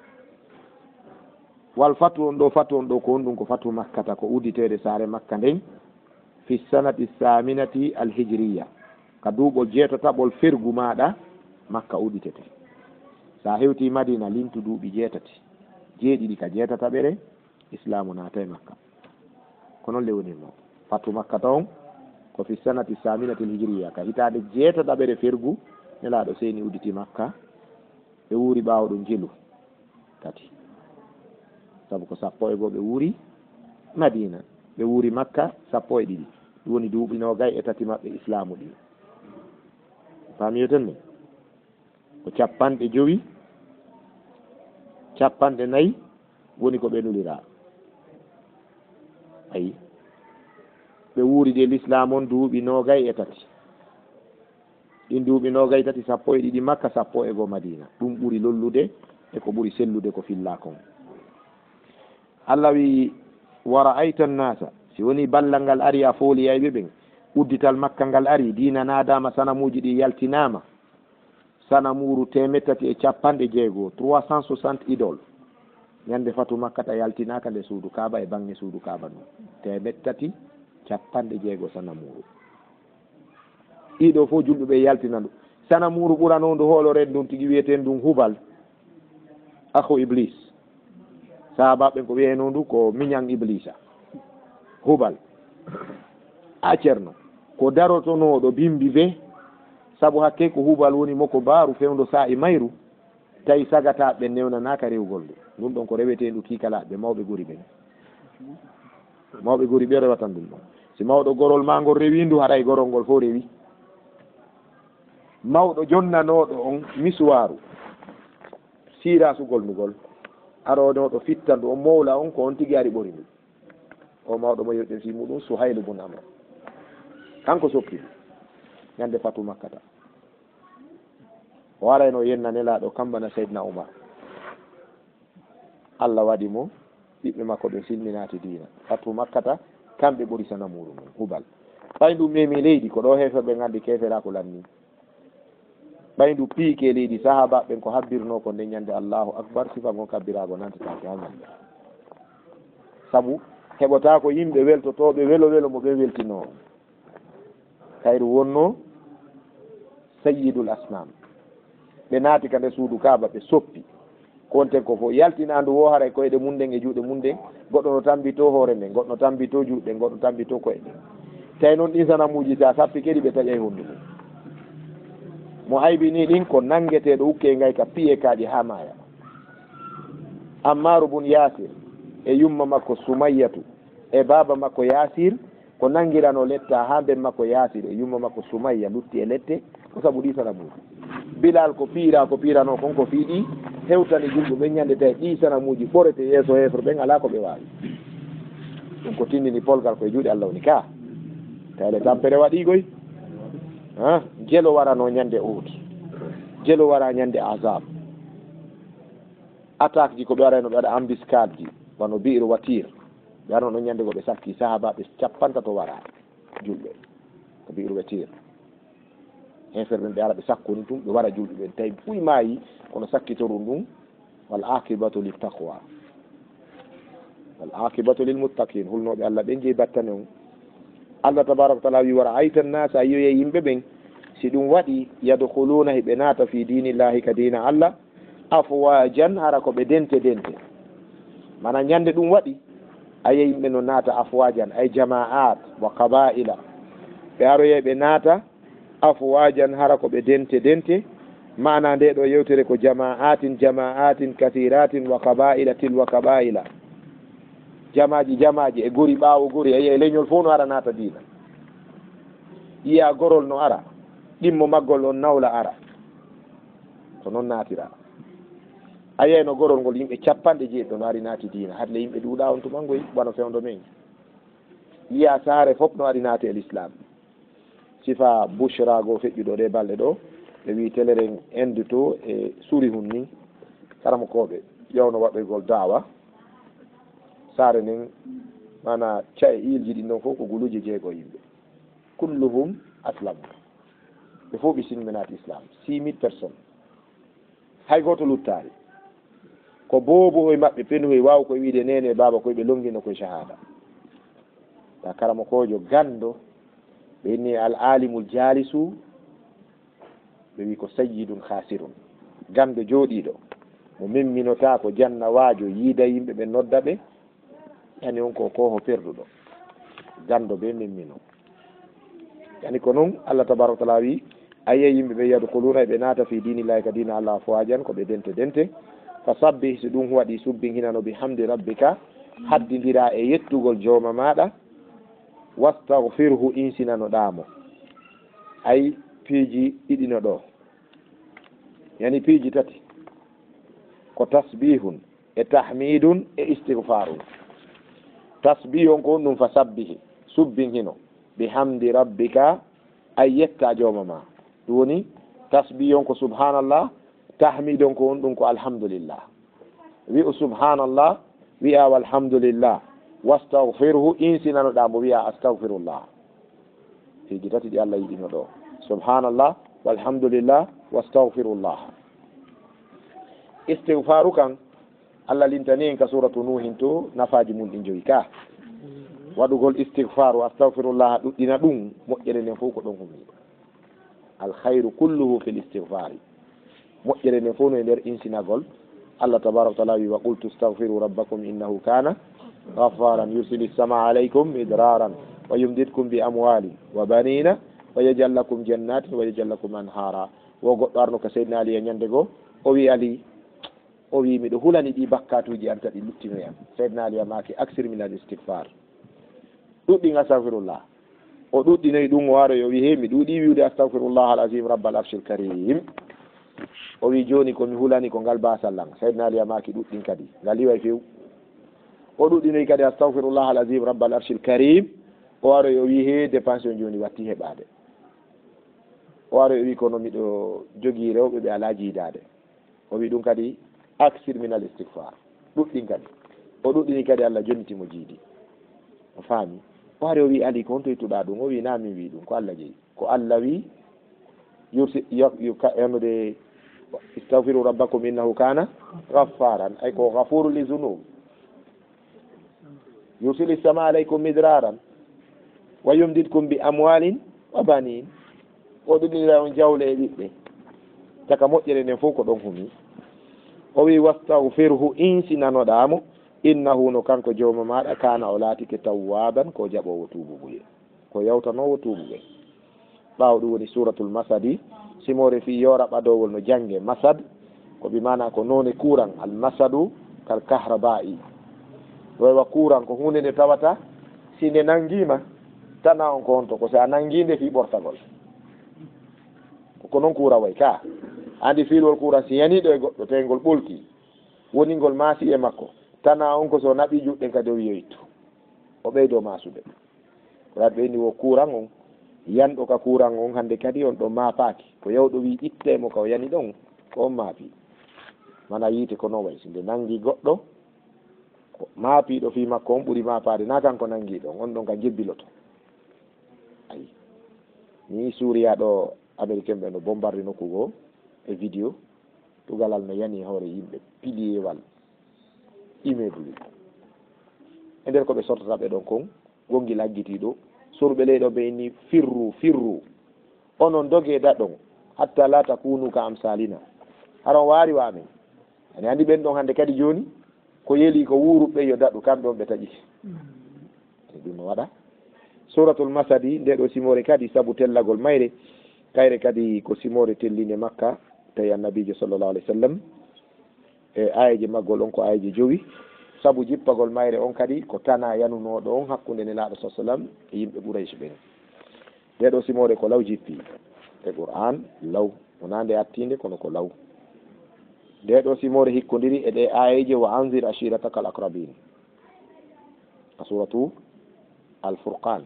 wal fatu on ɗo ko honɗum ko fatu makkata ko udditede saare makka nden fi sanati saminati alhijriya ka duuɓol jeetataɓol fergu maɗa makka udditete sa hewti madina lintu duuɓi jeetati jeeɗiɗi ka jeetataɓere islamu naata e makka ko noon lewni mo fatu makkata on ko fi sanati saminati hijriya ka hitade jeetataɓere fergu nelaɗo seni udditi makka ɓe wuuri ɓawo ɗum jilu kati saabu ko sappo e goo ɓe wuuri madina ɓe wuuri makka sappo e ɗiɗi ɗum woni duuɓi nogay e tati maɓɓe islamu ɗi pamiyoten ne ko capanɗe jowi capanɗe nayyi woni ko ɓenulira ayi ɓe wuuri de l'islam on duuɓi nogay e tati ɗin duuɓi nogay tati sappo e ɗiɗi makka sappo e goo madina ɗum ɓuuri lollude e ko ɓuuri sellude ko filla kon allah wi wara ayta nnasa si woni ballal ngal ari a fooliyayɓe ɓen uddital makka ngal ari dina nadama sanamuji ɗi yaltinama sanamuru temettati e capanɗe jeegoo 360 idole ñande fatu makkata yaltinaka nde suudu kaaba e bange suudu kaaba ɗum temettati capanɗe jeegoo sanamuru ɗiɗo fof julɓeɓe yaltina ɗum sanamuru ɓurano ndu hooloren ɗum tigi wiyeten ɗum hubal akhu iblis sahabaɓe ko wiyeno ndu ko miñan iblisa hubal a ceerno ko darotonoɗo bimbi be saabu hakke ko hubal woni moko baaru fewdo sa e mayru tawi sagataɓe newnanaka rewgol ndu ɗum ɗon ko rewete ndu kikalaɓe mawɓe gori ɓen mawɓe gori ɓe rewatan ɗum ɗon si mawɗo gorol ma ngol rewi ndu haɗay gorol ngol fof rewi mawɗo jonnanoɗo on misuwaru sira sugol ndugol aronoɗo fittandu on mowla on ko on tigui ari ɓori ndu o mawɗo mo yewɗen fi muɗum Suhayl bun Amr kanko soppi ñande fatu makkata o warayno yenna nelaɗo kambana Seydina Oumar Allah waɗi mo ɓiɓɓe makko ɓe silminati diina fatu makkata kamɓe ɓuri sanamuru mum hubal ɓaydu memi leydi ko ɗo hefe ɓe gandi kefera ko lanni ɓaydu piike leydi sahaba ɓen ko habbirno ko nde ñande Allahu akbar sifa gon kabbirago nantatake ha ñande saabu heɓota ko yimɓe weltotoɓe welo welo mo ɓe weltino kayru wonno sayyidul asnam ɓe naati ka nde suudu kaaba ɓe soppi konten ko fof yaltinandu wo haray koyɗe munden e juuɗe munden goɗɗo no tambito hoore nden goɗɗo no tambito juuɗe goɗɗo no tambito koye ɗen tawi noon ɗin sanamuji sa sappi kadi ɓe taƴay hondude mo haybini ɗin ko nangueteɗo ukke ngay ka piye kaƴi ha maya Ammaru bun Yasir e yumma makko Sumayyatu e baba makko Yasir ko nangirano letta ha ben makko Yasir e yumma makko Sumayya lutti e lette ko saabu ɗi sanamuji Bilal ko pirano konko fiiɗi hewtani julɓe ɓe ñande tawi ɗi sanamuji ɓorete yeeso hefre ɓen ala ko ɓe wawi ɗum ko tindini polgal koye juuɗe Allah woni ka tawle tampere waɗigoy jelo warano ñande Uhud jelo wara ñande Azab attaque ji ko ɓe warayno ɓe waɗa embuscade ji wano biiru watir ɓe warno ɗon ñande ko ɓe sakki sahabaɓe capantato wara julɓe ko biiru watir hefere ɓen ɓe ara ɓe sakkoni tum ɓe wara julɓe ɓen tawi fuy maayi kono sakkitorum ɗum wal aqibatu lil taqwa wal aqibatu lil muttaqin hulnoɓe Allah ɓen jeeyi battane on Allah tabaraka wa taala wi wara ayta nnasa yiyoye yimɓe ɓen si ɗum waɗi yadkhuluna hiɓe naata fi dinillahi ka dina Allah afwajan hara ko ɓe dente dente mana ñande ɗum waɗi aye yimɓe no naata afwajan ay jama'at wa qaba'ila ɓe aroye ɓe naata afwajan hara ko ɓe dente dente mana nde ɗo yewtere ko jama'atin kathiratin wa qaba'ila tilwa qaba'ila jamaji e gori ɓaawo gori ayi leñol fof no ara naata diina yiya gorol no ara ɗimmo maggol on nawla ara ko noon naatira ayi no gorol ngol yimɓe capanɗe jeeɗiɗo no ari naati diina hadle yimɓe duuɗa on tumangoy wano fewdo men yiya saare fof no ari naati l'islam sifa bushrago feƴƴuɗo ɗe balɗe ɗo ɓe wi teleren inde to e suuri hun ni karama koɓe ƴewno waɗoygol dawa saare nden mana caye ilji ɗin ɗon fof ko guluji jeego yimɓe kulluhum aslamu ɓe fof ɓe sinminati islam 6000 personnes hay goto luttari ko boobo e maɓɓe penuhoy wawa koye wiide nene baba koye ɓe longino koye shahada ta karama kojo gando ɓe inni al alimul jalisu ɓe wi ko sayyidun khasirun gando jooɗiɗo mo memminota ko janna waajo yiida yimɓe ɓe nodda ɓe yani on ko koho perduɗo gando be memmino yani ko noon Allah tabaraka wa taala wi ayiye yimɓe ɓe yadkhuluna ɓe naata fi dinillahi ka dina Allah afwajan ko ɓe dente dente fa sabbih so ɗum waɗi subbin hinano bihamdi rabbika haddidira e yettugol jooma maɗa wastahfirhu insinano ɗamo ay piiji ɗiɗino ɗo yani piiji tati ko tasbihun e tahmidun e istighfarun tasbih on ko on ɗum fa sabbihi subbin hino bihamdi rabbika ay yetta jooma ma ɗum woni tasbih on ko subhanallah tahmid on ko on ɗum ko alhamdulillah wi'u subhanallah wi'a walhamdulillah wastahfirhu insinanoɗa mo wi'a astahfirullah piiji tati ɗi Allah yiɗino ɗo subhanallah walhamdulillah wastahfirullah istighfaru kan Allah lintani en ka suratu nuhin to nafaji mum ɗi joyi ka waɗugol istighfaru astahfirullah ɗuɗɗina ɗum moƴƴere nden fof ko ɗon humiɗo alkhayru kulluhu fil istighfari moƴƴere nden fof no e nder insinagol Allah tabaraka wa taala wi wa qultu astaghfiru rabbakum innahu kana ghafaran yursilis sama alaykum midraran wa yumdidkum bi amwalin wa banina wa yaj'al lakum jannatin wa yaj'al lakum anhara wo goɗɗo arno ka seydina ali e ñande goo o wi ali o wi miɗo hulani ɗi bakkatuji an kadi luttinoyam seydina ali amaki aksir min al istighfar ɗuɗɗin astahfirullah o ɗuɗɗinoyi ɗum o waro o wi he mi ɗuuɗi wiwde astahfirullah al azim rabbal arshil karim o wi joni komi hulani ko ngal basallang seydina ali amaki ɗuɗɗin kadi ngal iwa e few o ɗuɗɗinoyi kadi astahfirullah al azim rabbal arshil karim o waro o wi he dépense o joni watti heɓade o waro o wi kono miɗo jogui rewɓe ɓe ala jiidade o wi ɗum kadi aksir min al istighfar ɗuɗɗin kadi o ɗuɗɗini kadi Allah jonnitimo jiidi o faami o wari o wi ali ko honto yittuɗa ɗum o wi na min wi ɗum ko Allah jeeyi ko Allah wi yursi enude istahfiru rabbakum innahu kana ghaffaran ay ko ghafuru li zunub yursili sama alaykum midraran wa yumdidkum bi amwalin wa banin o ɗuɗɗinira on jawle e ɓiɓɓe caka moƴƴere nden fof ko ɗon humi o wi wastahfirhu insinanoɗamo innahu no kanko jawma maɗa kana o laatike tawwaban ko jaɓowo tubuɓuye ko yawtanowo tubuɓe ɓawo ɗum woni suratul masadi simore fi yora ɓadowol no jange masad ko bimana ko none courant al masadu kal kahraba'i ɗowa courant ko hunde nde tawata si nde nanguima tana on ko honto ko sa nanguinde fi ɓortagol ko noon courant way ka andi fiilwol courant si yaniɗo e goɗɗo tengol ɓolki woningol maasi e makko tana on ko so naɓi juɗɗen kadi o wiyoytu o ɓeydo masude ko waɗi ɓeyni wo courant on yanɗo ka courant on hande kadi on ɗo maapaki ko yawɗo wi ittemo ka o yani ɗon ko on maapi mana yiite ko noon way so nde nangi goɗɗo ko maapiɗo fi makko on ɓuuri maapade na kanko nangiɗo on ɗon ka jebbiloto ayi ni Suria ɗo américain ɓe no bombarde nokku goo e vidéo tugalal no yani hoore yimɓe piliyewal immeuble e nder koɓe sortata ɓe ɗon kon gongi laggitiɗo sorɓe leyɗo ɓe inni firru onon doge daɗon hatta la takunu ka amsalina haron waari wa amen ani andi ɓen ɗon hande kadi joni ko yeeli ko wuruɓe yo daɗu kamɓe on ɓe taƴi e ɗum no waɗa suratul masadi nde ɗo simore kadi saabu tellagol mayre kayre kadi ko simore tellinde makka tawi annabijo sallllahu alayhi wa sallam e ayeje maggol on ko ayeje jowi saabu jippagol mayre on kadi ko tana yanunoɗo on hakkude nelaɗo sa sallam e yimɓe Quraysh ɓen nde ɗo simore ko law jippi e Qur'an law wona nde attinde kono ko law nde ɗo simore hikkodiri e ɗe ayeje wa anzir ashirataka al aqrabin a suratu al furqan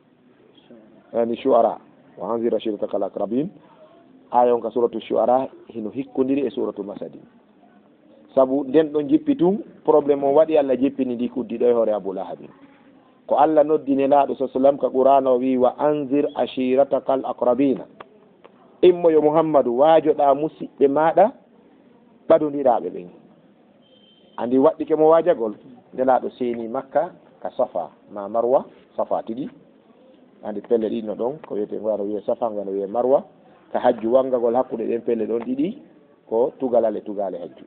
yani shu'ara wa anzir ashirataka al aqrabin aya on ka suratu shu'ara hino hikkodiri e suratu masadi sabu nden ɗon jippi tun probléme o waɗi Allah jippini ndi kuddiɗo e hoore Abu Lahabin ko Allah noddi nelaɗo sa sallam ka Qur'ana o wi wa anzir ashirataka al aqrabina immo yo Muhammadu waajoɗa musidɓe maɗa ɓadodiraɓe ɓen andi waɗɗike mo waajagol nelaɗo seeni Makka ka Safa ma Marwa Safa tiɗi andi pelle ɗiɗno ɗon ko wiyete ngano wiye Safa ngano wiye Marwa ka hajju wangagol hakkude ɗen pelle ɗon ɗiɗi ko tugalal e tugale hajju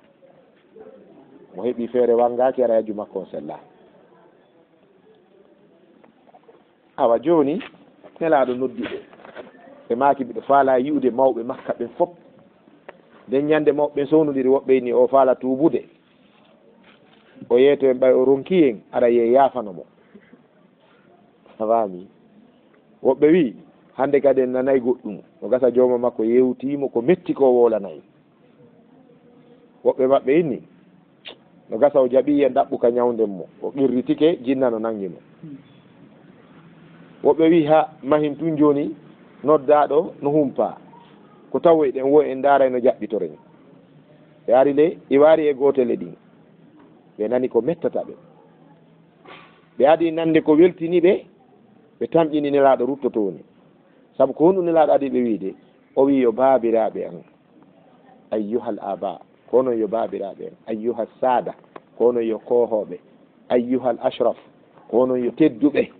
mo heɓi feere wangaki ara hajju makko on sella awa joni nelaɗo noddi ɓe maki ɓiɗo faala yi'ude mawɓe makka ɓen fof nden ñande mawɓe sownodiri woɓɓe ni o faala tuubude o yeeto en ɓay o ronki en aɗa ye yaafanomo a faami woɓɓe wi hande kadi en nanayi goɗɗum o gasa jooma makko yewtimo ko metti ko wolanayi woɓɓe maɓɓe inni no gasa o jaɓi en ɗaɓɓuka ñawden mo o qirritike jinna no nangi mo woɓɓe wi ha mahin tun joni noddaɗo no humpa ko tawoy ɗen wo en daaray no jaɓɓitoren ɓe ari le i waari e gotele ɗin ɓe nani ko mettata ɓe ɓe adi nande ko weltini ɓe ɓe tamƴini nelaɗo ruttotoni saabu ko honɗum nelaɗo adi ɓe wiide o wi yo baabiraɓe an ayyuhal aba kono yo baabiraɓe en ayyuhal sada kono yo kohoɓe ayyuhal ashraf kono yo tedduɓe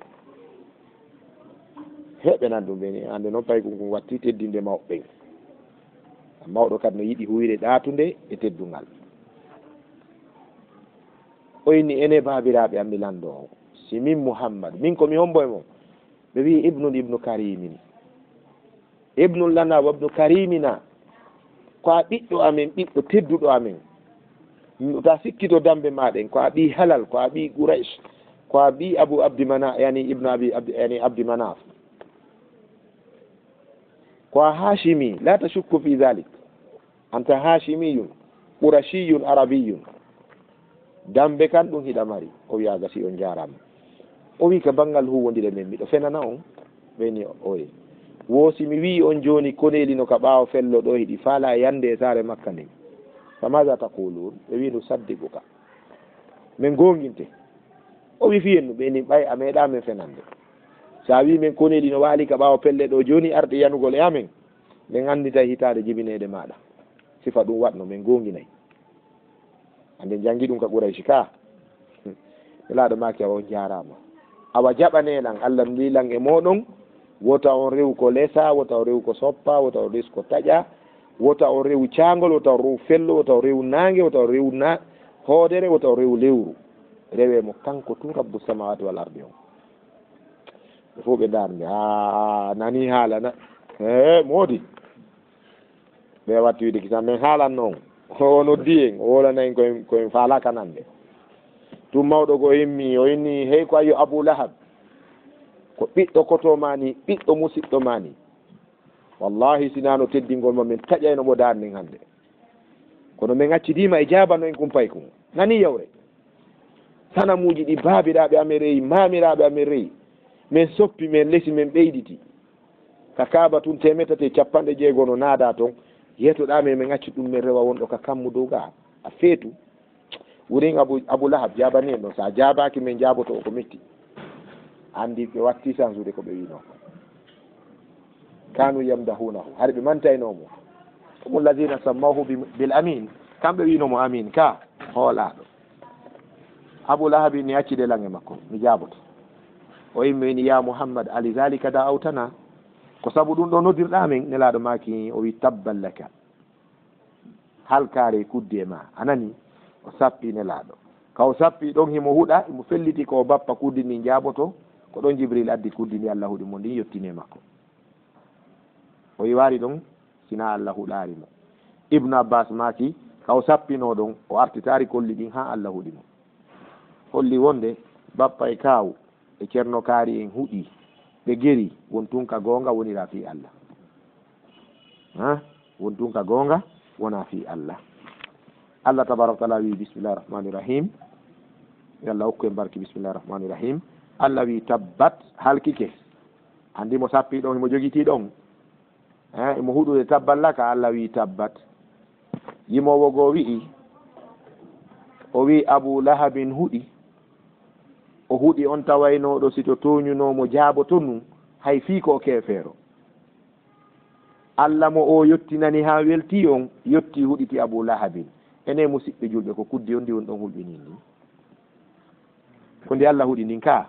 heɓe nan ɗum ɓeni ande noon pay kum watti teddinde mawɓe mawɗo kadi no yiɗi huyre ɗatunde e teddungal o inni ene baabiraɓe am mi lando o si min Muhammad min komi hombo e mon ɓe wi ibnu karimin ibnul lana wa ibnu karimina ko a ɓiɗɗo amen ɓiɗɗo tedduɗo amen ta sikkito dambe maɗen ko a ɓi halal ko a ɓi Quraish ko a ɓi Abu Abdi Manaf yani ibnu yani Abdi Manaf ko a hashimi la tashukku fi dhalik anta hashimiyun qurashiyun arabiyun dambe kan ɗum hiɗa mari o wiya gasi on jarama o wi ka bangal huwodire men miɗo fenana on ɓeni oye wosi mi wi on joni koneli no ka ɓawo fello ɗo hiɗi faala yande e saare makka nden famaga taqulun ɓe wi no saddiquka min gonginte o wi fiyen no ɓeni ɓay a meeɗa men fenande sa wi men koneli no waali ka ɓawo pelle ɗo joni arɗe yanugol e amen min andita hitade jibinede maɗa sifa ɗum watno min gonguinayi ande jangi ɗum ka Quraysh ka elaɗo maki awa on jarama awa jaɓanelan Allah ndilan e moɗon wota on rew ko lesa wota on rew ko soppa wota on rew ko taƴa wota on rew cangol wota on rew fello wota on rew nangue wota on rew hoodere wota on rew lewru rewe mo kanko tu rabbu samawati wal ardi on ɓe fof ɓe darde a nani haalana moodi ɓe watti wiide kisa min haalan noon o noddi en o wolanayi koyen faalaka nande tum mawɗo ko himmi o inni hey ko ayo Abu Lahab ko ɓiɗɗo kotomani ɓiɗɗo musidɗo mani wallahi sinano teddingol ma min taƴayno ɓo dar nden hande kono min accidima e jabano en kumpay kum nani yawre sanamuji ɗi baabiraɓe amen reyi mamiraɓe amen reyi min soppi min lesi min ɓeyditi ka kaaba tun 150 no naada toon yetoɗamen min acci ɗum min rewa wonɗo ka kammu dow ga a feetu wurin Abu Lahab jabani en ɗon sa jabaki min jaboto o ko metti andi ɓe watti sansude ko ɓe wino kanu yamdahunahu har ɓe mantaynomo ɗum alladina sammahu bil amin kamɓe winomo amin ka hoolaɗo Abu Lahab ni accide lange makko mi jaboto o immini ya Muhammad ali zalika da awtana ko sabu ɗum ɗo noddirɗa men nelaɗo maki o wi tabbal laka halkare kudde ma anani o sappi nelaɗo kaw sappi ɗon himo huɗa imo felliti ko bappa kuddi ni jaboto ko ɗon Jibril addi kuddi ndi Allah huɗi mo ndi yettine makko o yiwari ɗon sina Allah huɗari mo Ibnu Abbas maki kaw sappino ɗon o artitari kolli ɗin ha Allah huɗi mo holli wonde bappa e kaw e ceerno kaari en huɗi ɓe geri won tun ka gonga wonira fi Allah won tun ka gonga wona fi Allah Allah tabaraka taala wi bismillahir rahmanir rahim yalla hokku en barki bismillahir rahmanir rahim Allah wi tabbat halkike andi mo sappi ɗon mo jogiti ɗon mo huɗude tabballaka Allah wi tabbat yimowo go wi'i o wi Abu Lahabin huɗi o huɗi on tawaynoɗo sito toñunomo jaaboto num hay fii ko kefeero Allah mo o yettinani ha welti on yetti huɗiti Abu Lahabin ene musidɓe julɓe ko kuddi on ndi on ɗon hulɓini ni ko ndi Allah huɗi nin ka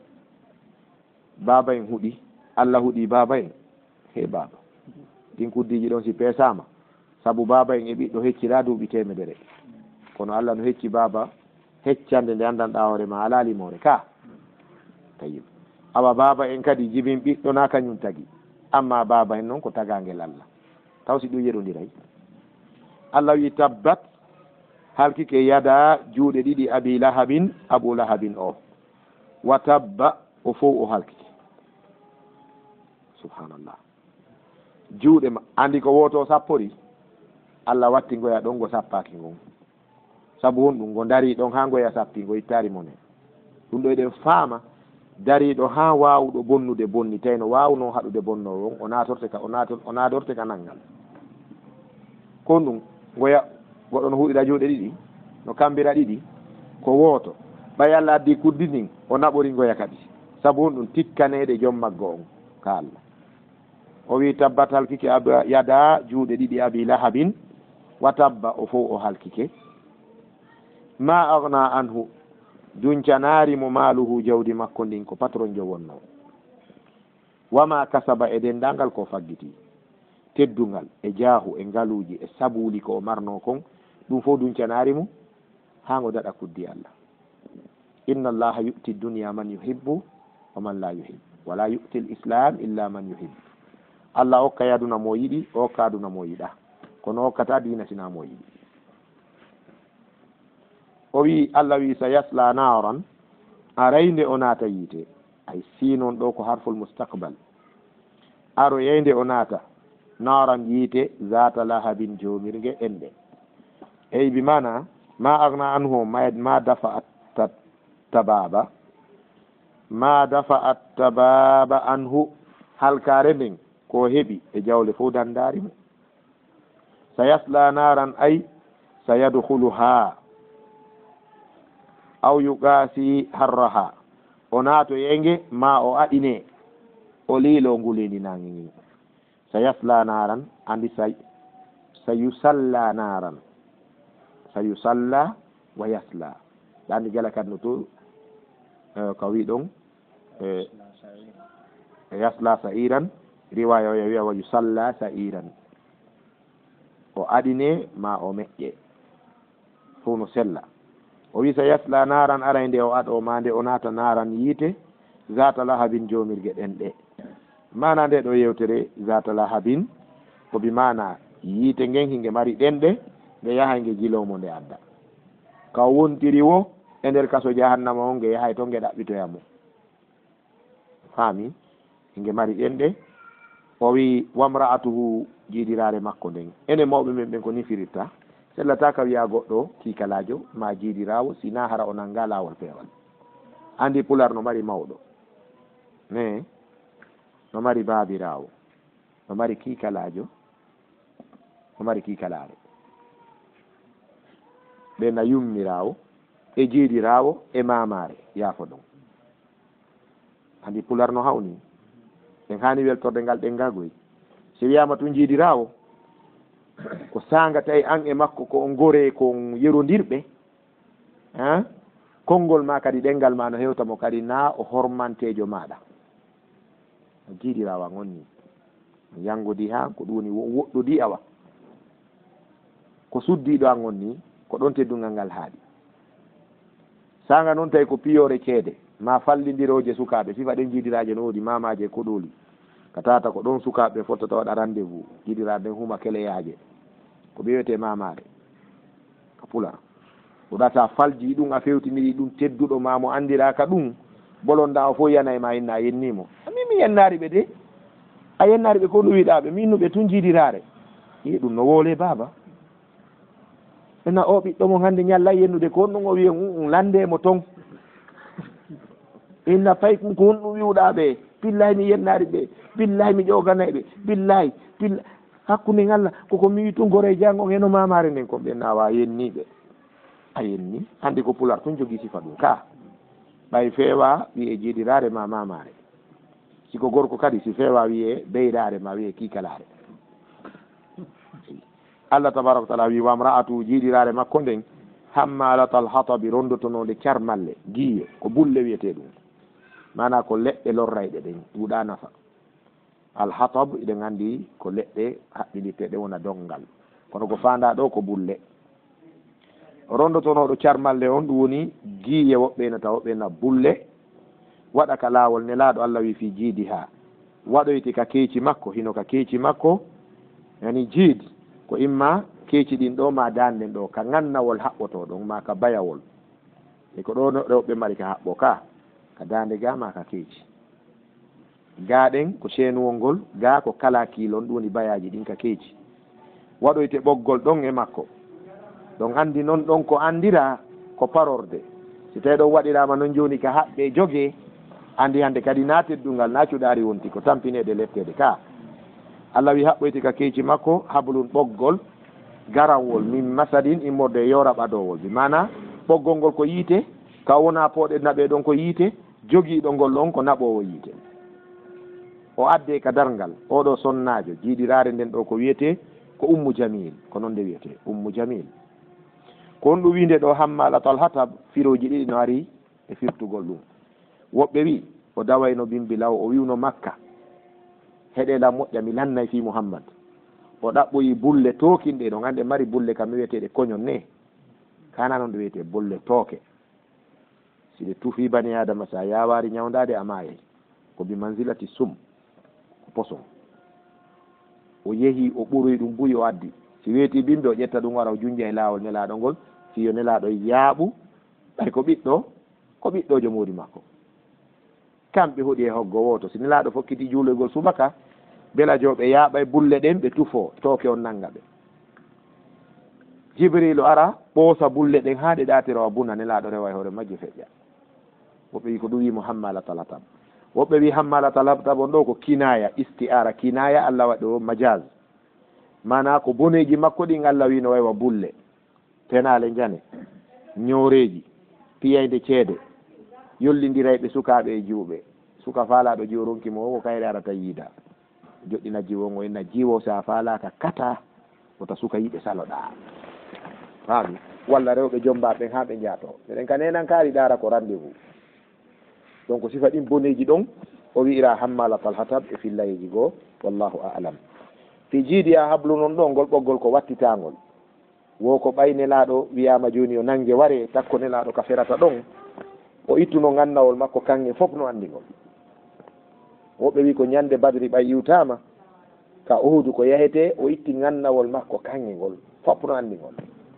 baba en huɗi Allah huɗi baba en he baba ɗin kuddiji ɗon si pesama saabu baba en e ɓiɗɗo heccira duuɓi 100 kono Allah no hecci baba heccande nde andanɗa hoore ma ala limore ka tayyib awa baba en kadi jibin ɓiɗɗo na kañum tagi amma baba en noon ko tagangel Allah taw si ɗum yeɗodiray Allah wi tabbat halkike yada juuɗe ɗiɗi abi lahabin abou lahabin o wa tabba o fof o halkike subhanallah juuɗe ma andi ko woto sappori Allah watti ngoya ɗon ngo sappaki ngon sabu won ɗum ngo dari ɗon ha ngoya sappi ngo ittari monen ɗum ɗo eɗen faama dariɗo ha wawuɗo bonnude bonni tawi no wawno haɗude bonno on o natorte ka nanngal kon ɗum ngoya goɗɗo no huuɗira juuɗe ɗiɗi no kambira ɗiɗi ko wooto ɓay Allah addi kuddi ndin o naɓori ngoya kadi sabu on ɗum tikkanede joom maggo on ka Allah o wi tabbat halkike yada juuɗe ɗiɗi abi lahabin wa tabba o fof o halkike ma agna anhu duncanari mo maaluhu jawdi makko ndin ko patron jo wonno wama kasaba e dendangal ko faggiti teddungal e jaahu e ngaluji e sabuli ko o marno kon ɗum fof duncanari mum ha ngo daɗa kuddi Allah inna allaha yu'ti dunya man yuhibbu wa man la yuhibbu wala yu'ti l'islam illa man yuhibbu Allah hokka yaduna mo yiɗi o hokka aduna mo yiɗa kono hokkata dina sina mo yiɗi o wi Allah wi sa yasla naran arayde o naata yiite ay sinon ɗo ko harful mustaqbal aro yeyde o naata naran yiite zata lahabin jomirge enɗe eyi bi mana ma agna anhu ma dafa tababa ma dafa tababa anhu halkare nden ko heɓi e jawle fof dandari mo sa yasla naran ay sa yadkhuluha aw yuqasi harraha o naato yenge ma o aɗine o liilo nguleni nangi sa yasla naran andi sa yusalla naran sa yusalla wa yasla ɗandi gala kad no to ka wi ɗon yasla sa'iran riwaya o wiya wa yusalla sa'iran o aɗine ma o meƴƴe fof no sella o wi sa yasla naran arayde o aɗo ma nde o naata naran yiite zata lahabin jomirge ɗen ɗe mana nde ɗo yewtere zata lahabin ko bi mana yiite ngen hinge mari ɗenɗe nde yahay nge jilomo nde adda ka wontiri wo e nder kaso jahannama o nge yahay to nge ɗaɓɓitoyamo faami hinge mari ɗenɗe o wi wamra'atuhu jiidirare makko nden ene mawɓe men ɓen ko ni firirta sellata ka wiya goɗɗo kikalajo ma jiidirawo sina hara o nanga lawol peewal andi pular no mari mawɗo ne no mari baabirawo no mari kikalajo no mari kikalare ɓe na yummirawo e jiidirawo e mamare yaafo ɗum andi pular no hawni en hani weltorde ngal ɗengagoy si wiyama tun jiidirawo ko sanga tawi an e makko ko on gore kon yerodirɓe konngol ma kadi ɗengal ma no hewtamo kadi na o hormantejo maɗa jiidirawa gonni yangodi ha ko ɗum woni woɗɗodi awa ko suddiɗo an gonni ko ɗon teddungal ngal haaɗi sanga noon tawi ko piyore ceede ma fallidiroje sukaɓe sifa ɗen jiidiraje no woodi mamaje koɗoli ka tata ko ɗon sukaɓe fottata waɗa rendez-vous jiidiraɗen huma keleyaje ko ɓewete mamare ka pula ɗuɗata falji ɗum a fewtiniri ɗum tedduɗo ma mo andira ka ɗum bolonda o fof yanay ma inna a yennimo min mi yennari ɓe de a yennari ɓe ko ɗum wiɗaɓe min no ɓe tun jiidirare i ɗum no woole baba ena o ɓiɗɗo mo hande ñalla yennude ko on ɗum o wiya landemo ton inna fay ko on ɗum wiwɗaɓe billahi mi yennari ɓe billahi mi ƴoganay ɓe billahi hakkude Allah koko mi wi tun gore jango heno mamare nden ko ɓe nawa yenniɓe a yenni hande ko pular tun jogui sifa ɗum ka ɓay feewa wiye jiiɗirare ma mamare siko gorko kadi si feewa wiye beydare ma wiye kikalare Allah tabaraka wa taala wi wamra'atu jiiɗirare makko nden hammalatal hatabi rondotonode carmalle giye ko bulle wiyete ɗum mana ko leɗɗe lorrayɗe ɗen ɗuuɗa nafa alhatab iɗen andi ko leɗɗe haɓɓilitteɗe wona dongal kono ko fanda ɗo ko bulle rondotonoɗo carmalle on ɗum woni giye woɓɓe na taw woɓɓe na bulle waɗa ka laawol nelaaɗo Allah wi fi jiidiha waɗoyti ka keeci makko hino ka keeci makko yani jiid ko imma keeci ɗin ɗo ma danden ɗo ka ngannawol haɓɓoto ɗon ma ka bayawol e ko ɗo rewɓe mari ka haɓɓo ka dande ga ma ka keeci gaɗen ko ceenuwol ngol ga ko kala kiilon ɗum woni bayaji ɗin ka keeci waɗoyte ɓoggol ɗon e makko ɗon andi noon ɗon ko andira ko parorde si tawi ɗon waɗirama noon joni ka haɓɓe jogue andi hande kadi na teddungal na cuɗari wonti ko tampinede lettede ka Allah wi haɓɓoyte ka keeci makko hablum ɓoggol garawol min masadin immorde yora ɓadowol bi mana ɓoggol ngol ko yiite ka wona pooɗe naɓe ɗon ko yiite jogiiɗo ngol ɗon ko naɓowo yiite o adde ka darngal oɗo sonnajo jiiɗirare nden ɗo ko wiyete ko ummu jamil ko noon nde wiyete ummu jamil ko on ɗum winde ɗo hammalatal hatab firoji ɗiɗi no ari e firtugol ɗum woɓɓe wi o dawayno bimbi law o wiwno makka heɗela moƴƴa mi lannay fi muhammad o ɗaɓɓoyi bulle tookinɗe ɗo gande mari bulle kam mi wiyeteɗe koñon ne kana noon ɗe wiyete bulle tooke si ɗe tuufi bani adama sa yawari ñawdade a mayay ko bi manzilati sum ko poson o yeehi o ɓuroy ɗum buyi o addi si weeti bimbe o ƴetta ɗum wara o junja e laawol nelaɗo ngol fiyo nelaɗo yaaɓu ɓay ko ɓiɗɗojo moodi makko kamɓe hoɗi e hoggo woto si nelaɗo fokkiti juuloygol subaka bela joɓe yaaɓa e bulle ɗen ɓe tufo tooke on nanga ɓe jibrilu ara ɓoosa bulle ɗen ha ɗe ɗatirawa buna nelaɗo rewa e hoore majje feƴƴa woɓɓe wi ko ɗum wimo hammalatalatab woɓɓe wi hammalatalatab on ɗo ko kinaya istiara kinaya Allah waɗi o majaz mana ko boneji makko ɗin Allah wi no waywa bulle penale jane ñoreji piyayde ceede yollidirayɓe sukaɓe e juuɓe suka faalaɗo jiwo ronkimo o ko kayre arata yiida joɗɗina jiwo ngo enna jiwo sa faalaka kata wota suka yiɓe saloɗa faami walla rewɓe jombaɓen ha ɓe jaato eɗen ka nenan kaari ɗara ko rendez-vous donc sifa ɗin boneji ɗon o wi'ira hammalatal hatab e fillayeji goo wallahu a'lam fi jiidiya hablu noon ɗo ngol ɓoggol ko wattitangol wo ko ɓay nelaɗo wiyama joni o nangue ware takko nelaɗo ka ferata ɗon o ittuno gannawol makko kange fof no andigol woɓɓe wi ko ñande badri ɓay iwtama ka uhudu ko yahete o itti gannawol makko kange ngol fof no andigol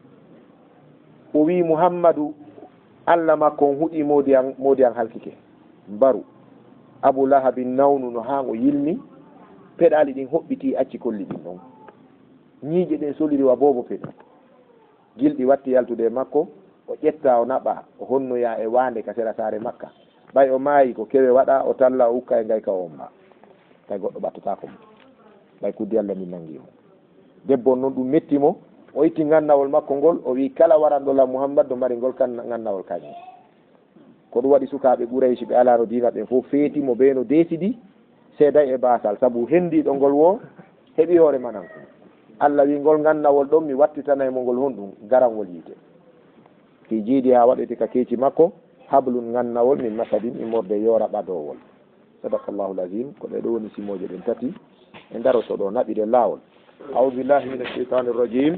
o wi muhammadu Allah makko on huuɗi modi an halkike mbaru abou lahabi nawnu no hango yilni peɗali ɗin hoɓɓiti acci kolli ɗin ɗon ñiiƴe ɗen soliri wa bobo peɗi gilɗi watti yaltude e makko o ƴetta o naɓa o honnoya e wande ka sera saare makka ɓay o maayi ko kewe waɗa o talla o ukka e ngay ka o mba tay goɗɗo ɓattotako mo ɓay kuddi Allah min nangimo debbo noon ɗum mettimo o itti gannawol makko ngol o wi kala waranɗola Muhammad do mari ngol kan gannawol kañum ko ɗum waɗi sukaɓe Quraysh ɓe alano dina ɓen fof feetimo ɓe no deesidi seeday e basal saabu hendiɗo ngol wo heeɓi hoore mananko Allah wi ngol gannawol ɗon mi wattitanaymo ngol honɗum garangol yiite fi jiidi ha waɗete ka keeci makko hablum gannawol min masadin immorde yoora ɓadowol sadakallahu l'azim ko ɗe ɗo woni simoje ɗen tati e daroto ɗo naɓire laawol أعوذ بالله من الشيطان الرجيم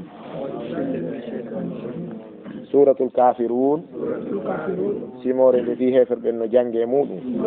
سورة الكافرون سمور فيه فربنا جنگ مود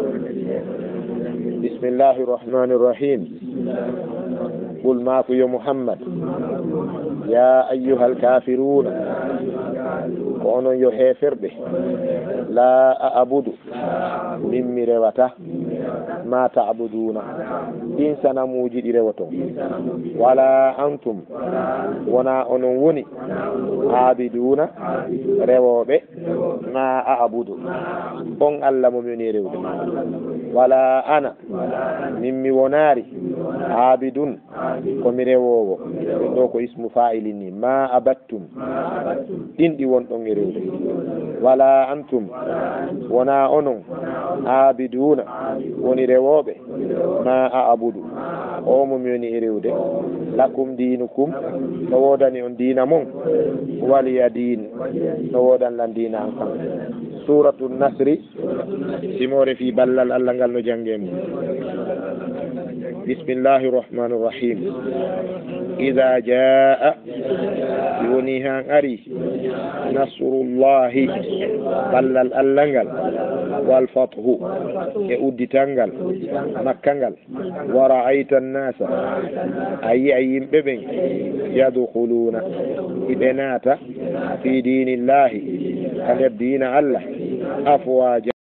بسم الله الرحمن الرحيم قل ما في محمد يا أيها الكافرون كونوا يهفر به لا أعبد من مروته ما تعبدون إنسان موجد روتهم ولا أنتم ونا أنوني عابدون روبه ما أعبد أن الله مؤمنين روبه ولا أنا ممي وناري عابد كمروبه دوكو اسم فاعلني ما أبدتم دين won ɗon e rewde wala antum wona onon abiduna woni rewoɓe ma a abudu o mo mi woni e rewde lakum dinukum no wodani on diina mon waliya din no wodan lan diina an kam suratu nasri simore fi ballal Allah ngal no jange mum بسم الله الرحمن الرحيم إذا جاء يونيها أري نصر الله بل الألنجل والفتح يؤدي تنجل مكانجل ورأيت الناس أي ببن يدخلون إبنات في دين الله كان الدين الله أفواجا